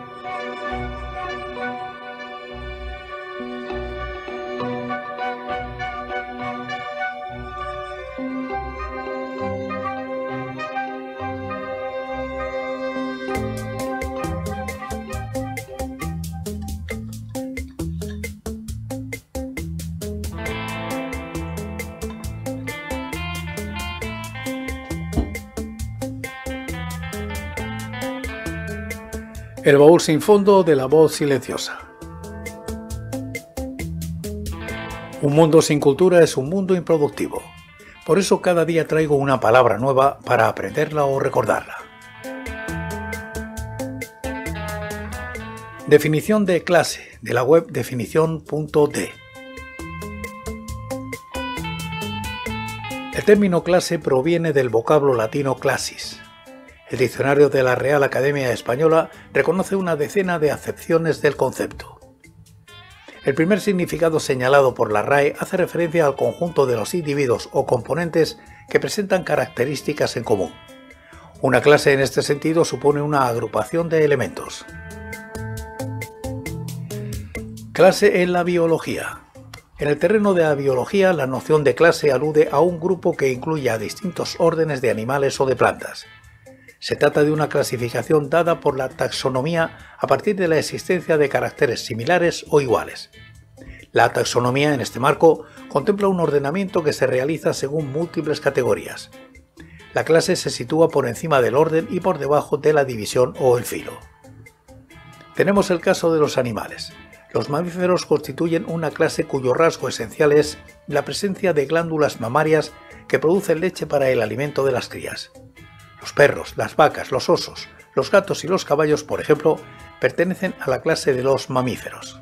El baúl sin fondo de la voz silenciosa. Un mundo sin cultura es un mundo improductivo. Por eso cada día traigo una palabra nueva para aprenderla o recordarla. Definición de clase, de la web definición punto de. El término clase proviene del vocablo latino classis. El diccionario de la Real Academia Española reconoce una decena de acepciones del concepto. El primer significado señalado por la R A E hace referencia al conjunto de los individuos o componentes que presentan características en común. Una clase en este sentido supone una agrupación de elementos. Clase en la biología. En el terreno de la biología, la noción de clase alude a un grupo que incluye a distintos órdenes de animales o de plantas. Se trata de una clasificación dada por la taxonomía a partir de la existencia de caracteres similares o iguales. La taxonomía, en este marco, contempla un ordenamiento que se realiza según múltiples categorías. La clase se sitúa por encima del orden y por debajo de la división o el filo. Tenemos el caso de los animales. Los mamíferos constituyen una clase cuyo rasgo esencial es la presencia de glándulas mamarias que producen leche para el alimento de las crías. Los perros, las vacas, los osos, los gatos y los caballos, por ejemplo, pertenecen a la clase de los mamíferos.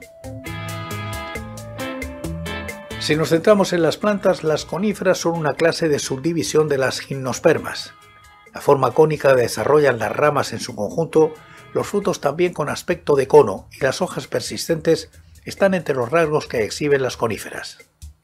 Si nos centramos en las plantas, las coníferas son una clase de subdivisión de las gimnospermas. La forma cónica desarrollan las ramas en su conjunto, los frutos también con aspecto de cono y las hojas persistentes están entre los rasgos que exhiben las coníferas.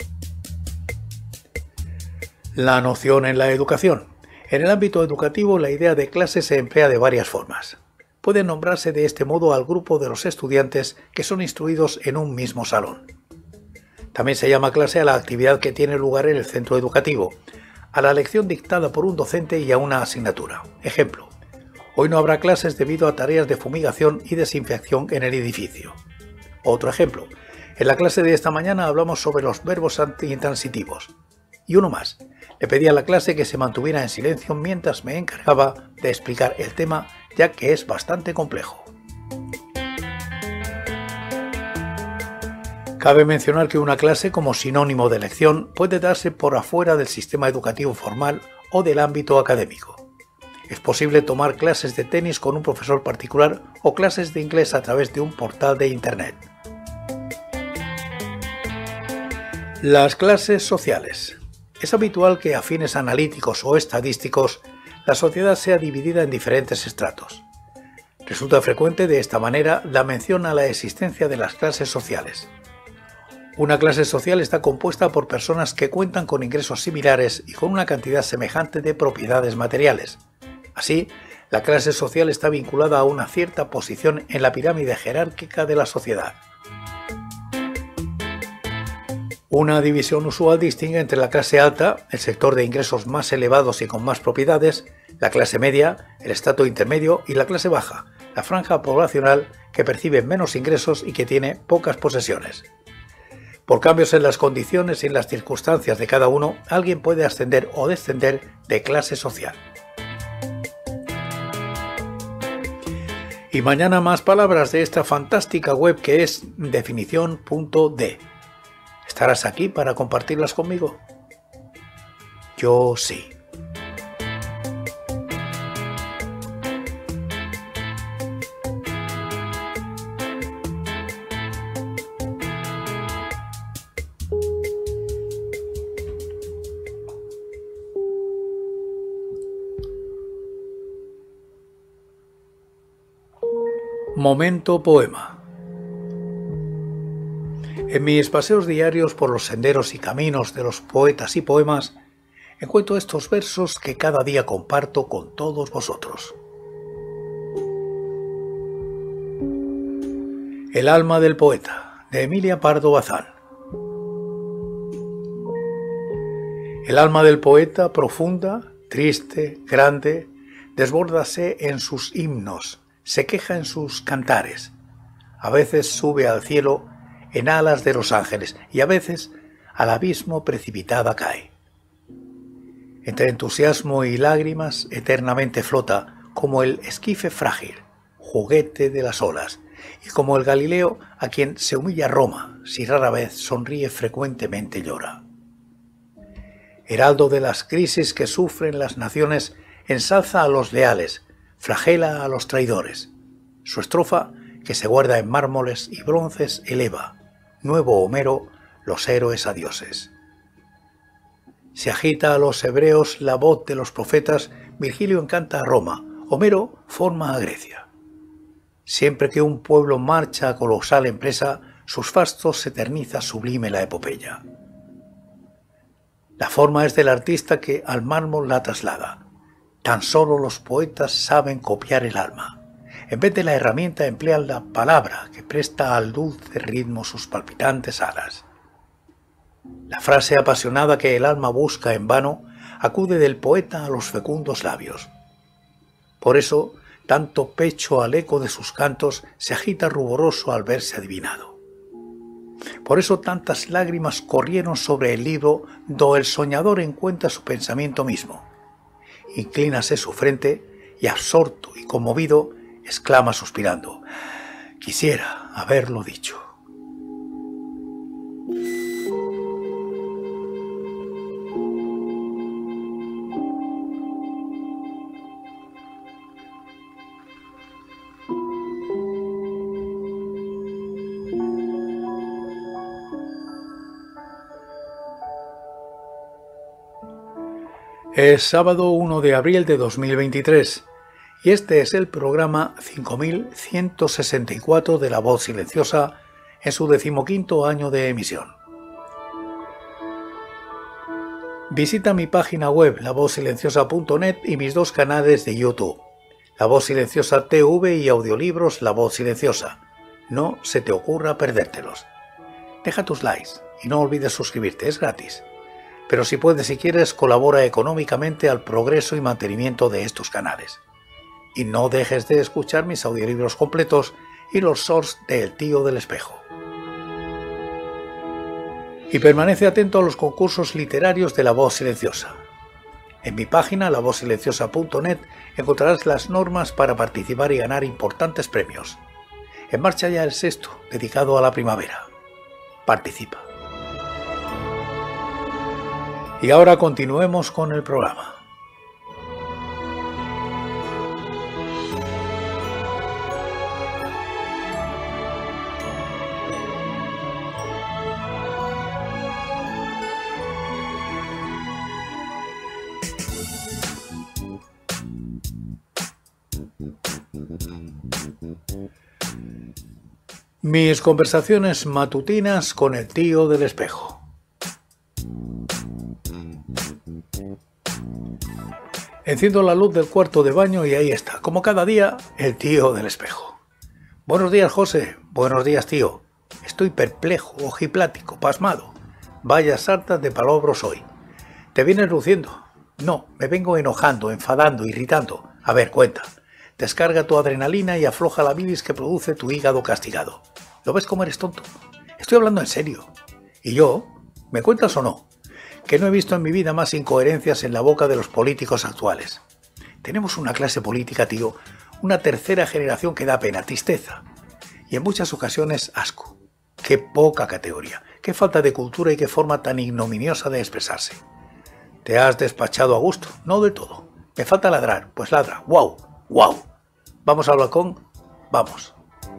La noción en la educación. En el ámbito educativo, la idea de clase se emplea de varias formas. Puede nombrarse de este modo al grupo de los estudiantes que son instruidos en un mismo salón. También se llama clase a la actividad que tiene lugar en el centro educativo, a la lección dictada por un docente y a una asignatura. Ejemplo: hoy no habrá clases debido a tareas de fumigación y desinfección en el edificio. Otro ejemplo: en la clase de esta mañana hablamos sobre los verbos intransitivos. Y uno más: le pedí a la clase que se mantuviera en silencio mientras me encargaba de explicar el tema, ya que es bastante complejo. Cabe mencionar que una clase como sinónimo de lección puede darse por afuera del sistema educativo formal o del ámbito académico. Es posible tomar clases de tenis con un profesor particular o clases de inglés a través de un portal de Internet. Las clases sociales. Es habitual que a fines analíticos o estadísticos la sociedad sea dividida en diferentes estratos. Resulta frecuente de esta manera la mención a la existencia de las clases sociales. Una clase social está compuesta por personas que cuentan con ingresos similares y con una cantidad semejante de propiedades materiales. Así, la clase social está vinculada a una cierta posición en la pirámide jerárquica de la sociedad. Una división usual distingue entre la clase alta, el sector de ingresos más elevados y con más propiedades, la clase media, el estrato intermedio y la clase baja, la franja poblacional que percibe menos ingresos y que tiene pocas posesiones. Por cambios en las condiciones y en las circunstancias de cada uno, alguien puede ascender o descender de clase social. Y mañana más palabras de esta fantástica web que es definición punto de. ¿Estarás aquí para compartirlas conmigo? Yo sí. Momento poema. En mis paseos diarios por los senderos y caminos de los poetas y poemas, encuentro estos versos que cada día comparto con todos vosotros. El alma del poeta, de Emilia Pardo Bazán. El alma del poeta, profunda, triste, grande, desbórdase en sus himnos, se queja en sus cantares, a veces sube al cielo en alas de los ángeles y a veces al abismo precipitada cae. Entre entusiasmo y lágrimas eternamente flota como el esquife frágil, juguete de las olas, y como el Galileo a quien se humilla Roma, si rara vez sonríe frecuentemente llora. Heraldo de las crisis que sufren las naciones, ensalza a los leales, flagela a los traidores. Su estrofa, que se guarda en mármoles y bronces, eleva, nuevo Homero, los héroes a dioses. Se agita a los hebreos la voz de los profetas, Virgilio encanta a Roma, Homero forma a Grecia. Siempre que un pueblo marcha a colosal empresa, sus fastos se eterniza sublime la epopeya. La forma es del artista que al mármol la traslada. Tan solo los poetas saben copiar el alma. En vez de la herramienta emplean la palabra que presta al dulce ritmo sus palpitantes alas. La frase apasionada que el alma busca en vano acude del poeta a los fecundos labios. Por eso, tanto pecho al eco de sus cantos se agita ruboroso al verse adivinado. Por eso tantas lágrimas corrieron sobre el libro do el soñador encuentra su pensamiento mismo. Inclínase su frente y absorto y conmovido exclama suspirando: quisiera haberlo dicho. Es sábado uno de abril de dos mil veintitrés y este es el programa cinco mil ciento sesenta y cuatro de La Voz Silenciosa en su decimoquinto año de emisión. Visita mi página web la voz silenciosa punto net y mis dos canales de YouTube, La Voz Silenciosa T V y audiolibros La Voz Silenciosa. No se te ocurra perdértelos. Deja tus likes y no olvides suscribirte, es gratis. Pero si puedes y quieres, colabora económicamente al progreso y mantenimiento de estos canales. Y no dejes de escuchar mis audiolibros completos y los shorts de El Tío del Espejo. Y permanece atento a los concursos literarios de La Voz Silenciosa. En mi página la voz silenciosa punto net encontrarás las normas para participar y ganar importantes premios. En marcha ya el sexto, dedicado a la primavera. Participa. Y ahora continuemos con el programa. Mis conversaciones matutinas con el Tío del Espejo. Enciendo la luz del cuarto de baño y ahí está, como cada día, el Tío del Espejo. Buenos días, José. Buenos días, tío. Estoy perplejo, ojiplático, pasmado. Vaya sartas de palabras hoy. ¿Te vienes luciendo? No, me vengo enojando, enfadando, irritando. A ver, cuenta. Descarga tu adrenalina y afloja la bilis que produce tu hígado castigado. ¿Lo ves cómo eres tonto? Estoy hablando en serio. ¿Y yo? ¿Me cuentas o no? Que no he visto en mi vida más incoherencias en la boca de los políticos actuales. Tenemos una clase política, tío, una tercera generación que da pena, tristeza y en muchas ocasiones asco. Qué poca categoría, qué falta de cultura y qué forma tan ignominiosa de expresarse. Te has despachado a gusto, no del todo. Me falta ladrar, pues ladra. ¡Wow! ¡Wow! ¿Vamos al balcón? Vamos.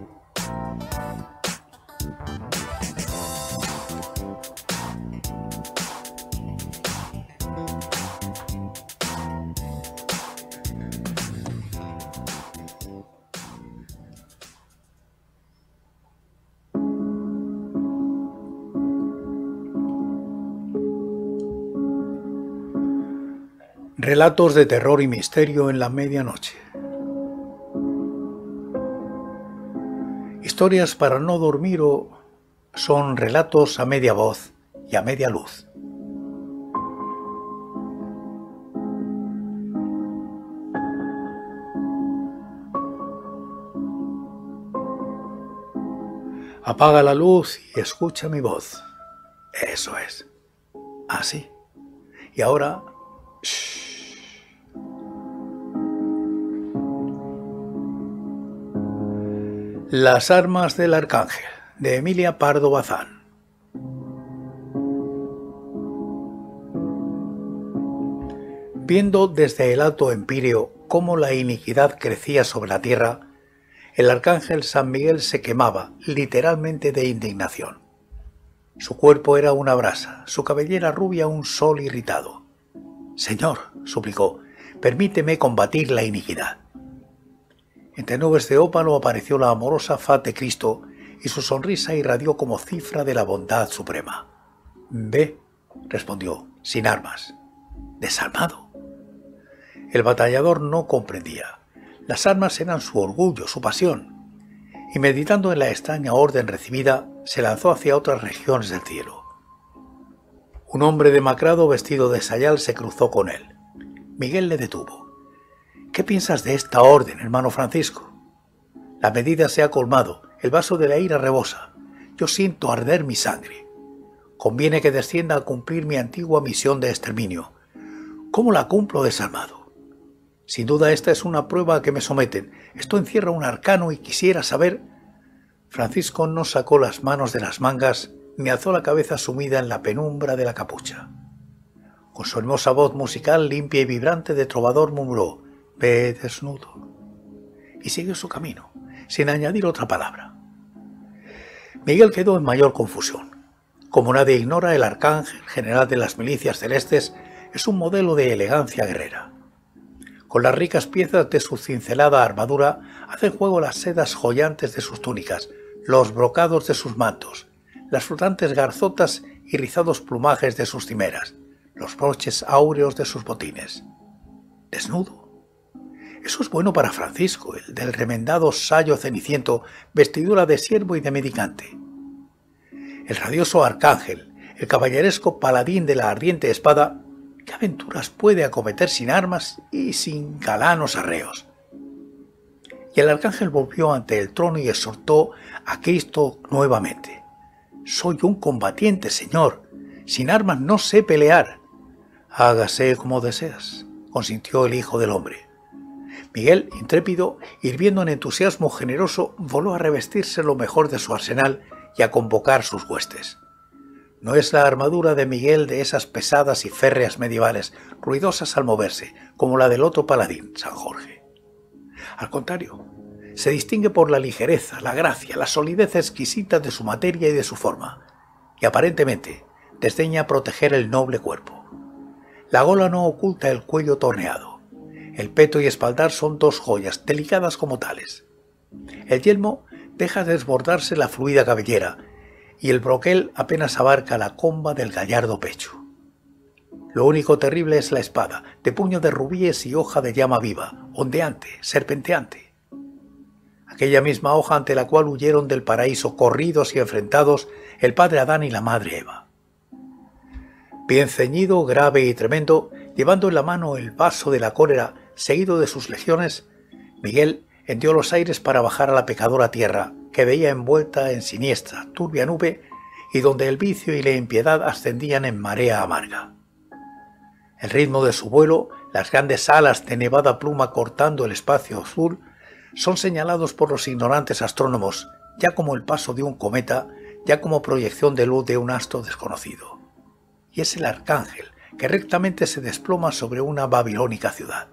Relatos de terror y misterio en la medianoche. Historias para no dormir o son relatos a media voz y a media luz. Apaga la luz y escucha mi voz. Eso es. Así. Y ahora... Shh. Las armas del arcángel, de Emilia Pardo Bazán. Viendo desde el alto empíreo cómo la iniquidad crecía sobre la tierra, el arcángel San Miguel se quemaba, literalmente de indignación. Su cuerpo era una brasa, su cabellera rubia un sol irritado. «Señor», suplicó, «permíteme combatir la iniquidad». Entre nubes de ópalo apareció la amorosa faz de Cristo y su sonrisa irradió como cifra de la bondad suprema. «Ve», respondió, sin armas. «Desarmado». El batallador no comprendía. Las armas eran su orgullo, su pasión. Y meditando en la extraña orden recibida, se lanzó hacia otras regiones del cielo. Un hombre demacrado vestido de sayal se cruzó con él. Miguel le detuvo. «¿Qué piensas de esta orden, hermano Francisco? La medida se ha colmado, el vaso de la ira rebosa. yo siento arder mi sangre. Conviene que descienda a cumplir mi antigua misión de exterminio. ¿Cómo la cumplo desarmado? Sin duda esta es una prueba a que me someten. Esto encierra un arcano y quisiera saber... Francisco no sacó las manos de las mangas ni alzó la cabeza sumida en la penumbra de la capucha. Con su hermosa voz musical limpia y vibrante de trovador murmuró: «Ve desnudo». Y siguió su camino, sin añadir otra palabra. Miguel quedó en mayor confusión. Como nadie ignora, el arcángel general de las milicias celestes es un modelo de elegancia guerrera. Con las ricas piezas de su cincelada armadura hacen juego las sedas joyantes de sus túnicas, los brocados de sus mantos, las flotantes garzotas y rizados plumajes de sus cimeras, los broches áureos de sus botines. ¿Desnudo? Eso es bueno para Francisco, el del remendado sayo ceniciento, vestidura de siervo y de mendicante. El radioso arcángel, el caballeresco paladín de la ardiente espada, ¿qué aventuras puede acometer sin armas y sin galanos arreos? Y el arcángel volvió ante el trono y exhortó a Cristo nuevamente: «Soy un combatiente, Señor, sin armas no sé pelear». «Hágase como deseas», consintió el Hijo del Hombre. Miguel, intrépido, hirviendo en entusiasmo generoso, voló a revestirse lo mejor de su arsenal y a convocar sus huestes. No es la armadura de Miguel de esas pesadas y férreas medievales, ruidosas al moverse, como la del otro paladín, San Jorge. Al contrario, se distingue por la ligereza, la gracia, la solidez exquisita de su materia y de su forma, y aparentemente desdeña proteger el noble cuerpo. La gola no oculta el cuello torneado. El peto y espaldar son dos joyas, delicadas como tales. El yelmo deja desbordarse la fluida cabellera, y el broquel apenas abarca la comba del gallardo pecho. Lo único terrible es la espada, de puño de rubíes y hoja de llama viva, ondeante, serpenteante. Aquella misma hoja ante la cual huyeron del paraíso, corridos y enfrentados, el padre Adán y la madre Eva. Bien ceñido, grave y tremendo, llevando en la mano el vaso de la cólera, seguido de sus legiones, Miguel hendió los aires para bajar a la pecadora tierra, que veía envuelta en siniestra, turbia nube, y donde el vicio y la impiedad ascendían en marea amarga. El ritmo de su vuelo, las grandes alas de nevada pluma cortando el espacio azul, son señalados por los ignorantes astrónomos, ya como el paso de un cometa, ya como proyección de luz de un astro desconocido. Y es el arcángel que rectamente se desploma sobre una babilónica ciudad.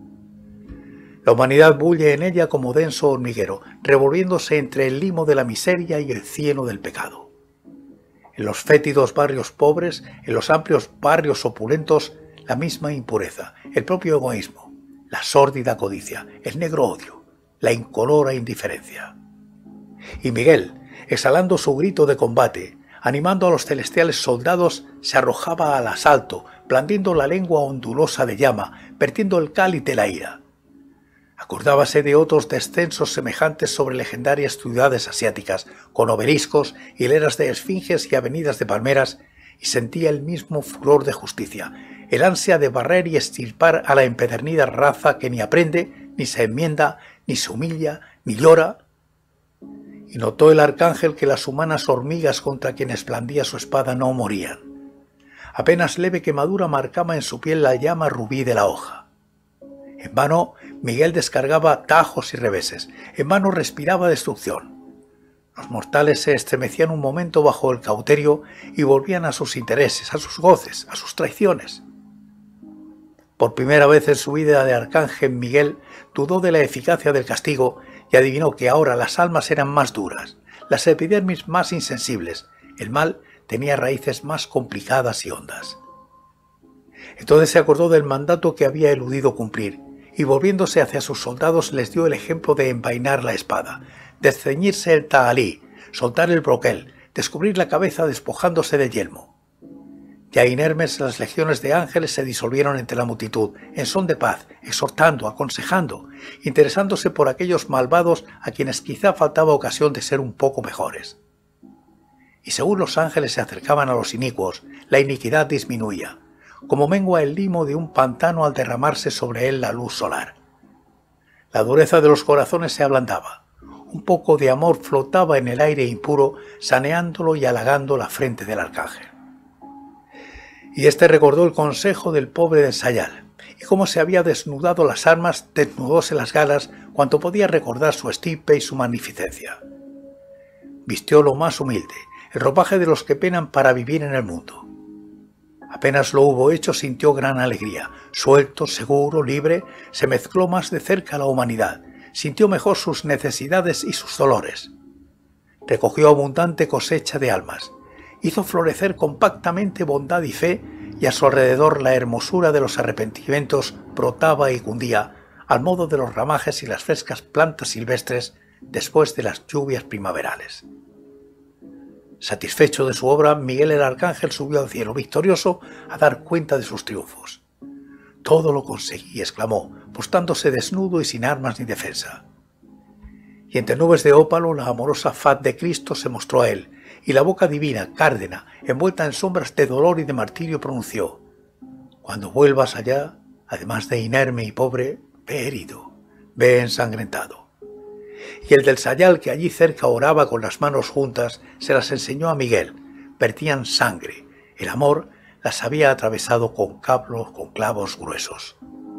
La humanidad bulle en ella como denso hormiguero, revolviéndose entre el limo de la miseria y el cieno del pecado. En los fétidos barrios pobres, en los amplios barrios opulentos, la misma impureza, el propio egoísmo, la sórdida codicia, el negro odio, la incolora indiferencia. Y Miguel, exhalando su grito de combate, animando a los celestiales soldados, se arrojaba al asalto, blandiendo la lengua ondulosa de llama, vertiendo el cáliz de la ira. Acordábase de otros descensos semejantes sobre legendarias ciudades asiáticas, con obeliscos, hileras de esfinges y avenidas de palmeras, y sentía el mismo furor de justicia, el ansia de barrer y extirpar a la empedernida raza que ni aprende, ni se enmienda, ni se humilla, ni llora. Y notó el arcángel que las humanas hormigas contra quienes blandía su espada no morían. Apenas leve quemadura marcaba en su piel la llama rubí de la hoja. En vano Miguel descargaba tajos y reveses, en vano respiraba destrucción. Los mortales se estremecían un momento bajo el cauterio y volvían a sus intereses, a sus goces, a sus traiciones. Por primera vez en su vida de arcángel, Miguel dudó de la eficacia del castigo y adivinó que ahora las almas eran más duras, las epidermis más insensibles, el mal tenía raíces más complicadas y hondas. Entonces se acordó del mandato que había eludido cumplir y volviéndose hacia sus soldados les dio el ejemplo de envainar la espada, de ceñirse el tahalí, soltar el broquel, descubrir la cabeza despojándose del yelmo. Ya inermes las legiones de ángeles se disolvieron entre la multitud, en son de paz, exhortando, aconsejando, interesándose por aquellos malvados a quienes quizá faltaba ocasión de ser un poco mejores. Y según los ángeles se acercaban a los inicuos, la iniquidad disminuía, como mengua el limo de un pantano al derramarse sobre él la luz solar. La dureza de los corazones se ablandaba. Un poco de amor flotaba en el aire impuro, saneándolo y halagando la frente del arcángel. Y este recordó el consejo del pobre de Sayal, y cómo se había desnudado las armas, desnudóse las galas, cuanto podía recordar su estirpe y su magnificencia. Vistió lo más humilde, el ropaje de los que penan para vivir en el mundo. Apenas lo hubo hecho, sintió gran alegría. Suelto, seguro, libre, se mezcló más de cerca a la humanidad, sintió mejor sus necesidades y sus dolores. Recogió abundante cosecha de almas, hizo florecer compactamente bondad y fe, y a su alrededor la hermosura de los arrepentimientos brotaba y cundía, al modo de los ramajes y las frescas plantas silvestres después de las lluvias primaverales. Satisfecho de su obra, Miguel el Arcángel subió al cielo victorioso a dar cuenta de sus triunfos. «Todo lo conseguí», exclamó, postándose desnudo y sin armas ni defensa. Y entre nubes de ópalo la amorosa faz de Cristo se mostró a él, y la boca divina, cárdena, envuelta en sombras de dolor y de martirio, pronunció: «Cuando vuelvas allá, además de inerme y pobre, ve herido, ve ensangrentado». Y el del sayal, que allí cerca oraba con las manos juntas, se las enseñó a Miguel. Vertían sangre. El amor las había atravesado con cablos, con clavos gruesos.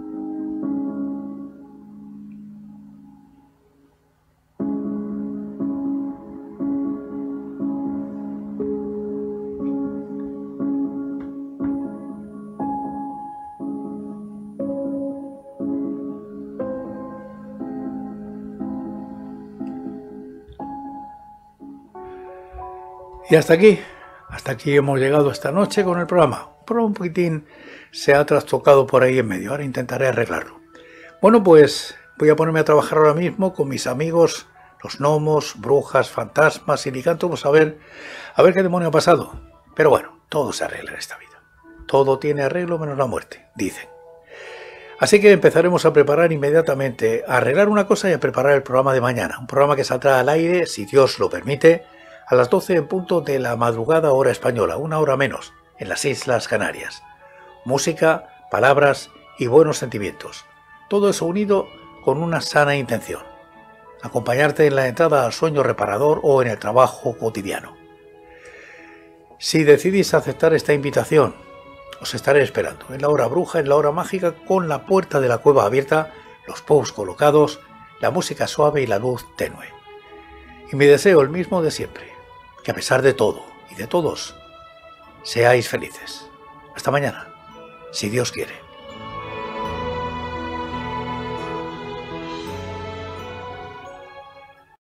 Y hasta aquí, hasta aquí hemos llegado esta noche con el programa. Pero un poquitín se ha trastocado por ahí en medio, ahora intentaré arreglarlo. Bueno, pues voy a ponerme a trabajar ahora mismo con mis amigos, los gnomos, brujas, fantasmas y licántropos, a ver, a ver qué demonio ha pasado. Pero bueno, todo se arregla en esta vida. Todo tiene arreglo menos la muerte, dicen. Así que empezaremos a preparar inmediatamente, a arreglar una cosa y a preparar el programa de mañana. Un programa que saldrá al aire, si Dios lo permite, a las doce en punto de la madrugada hora española, una hora menos, en las Islas Canarias. Música, palabras y buenos sentimientos. Todo eso unido con una sana intención. Acompañarte en la entrada al sueño reparador o en el trabajo cotidiano. Si decidís aceptar esta invitación, os estaré esperando en la hora bruja, en la hora mágica, con la puerta de la cueva abierta, los posts colocados, la música suave y la luz tenue. Y mi deseo el mismo de siempre, que a pesar de todo y de todos, seáis felices. Hasta mañana, si Dios quiere.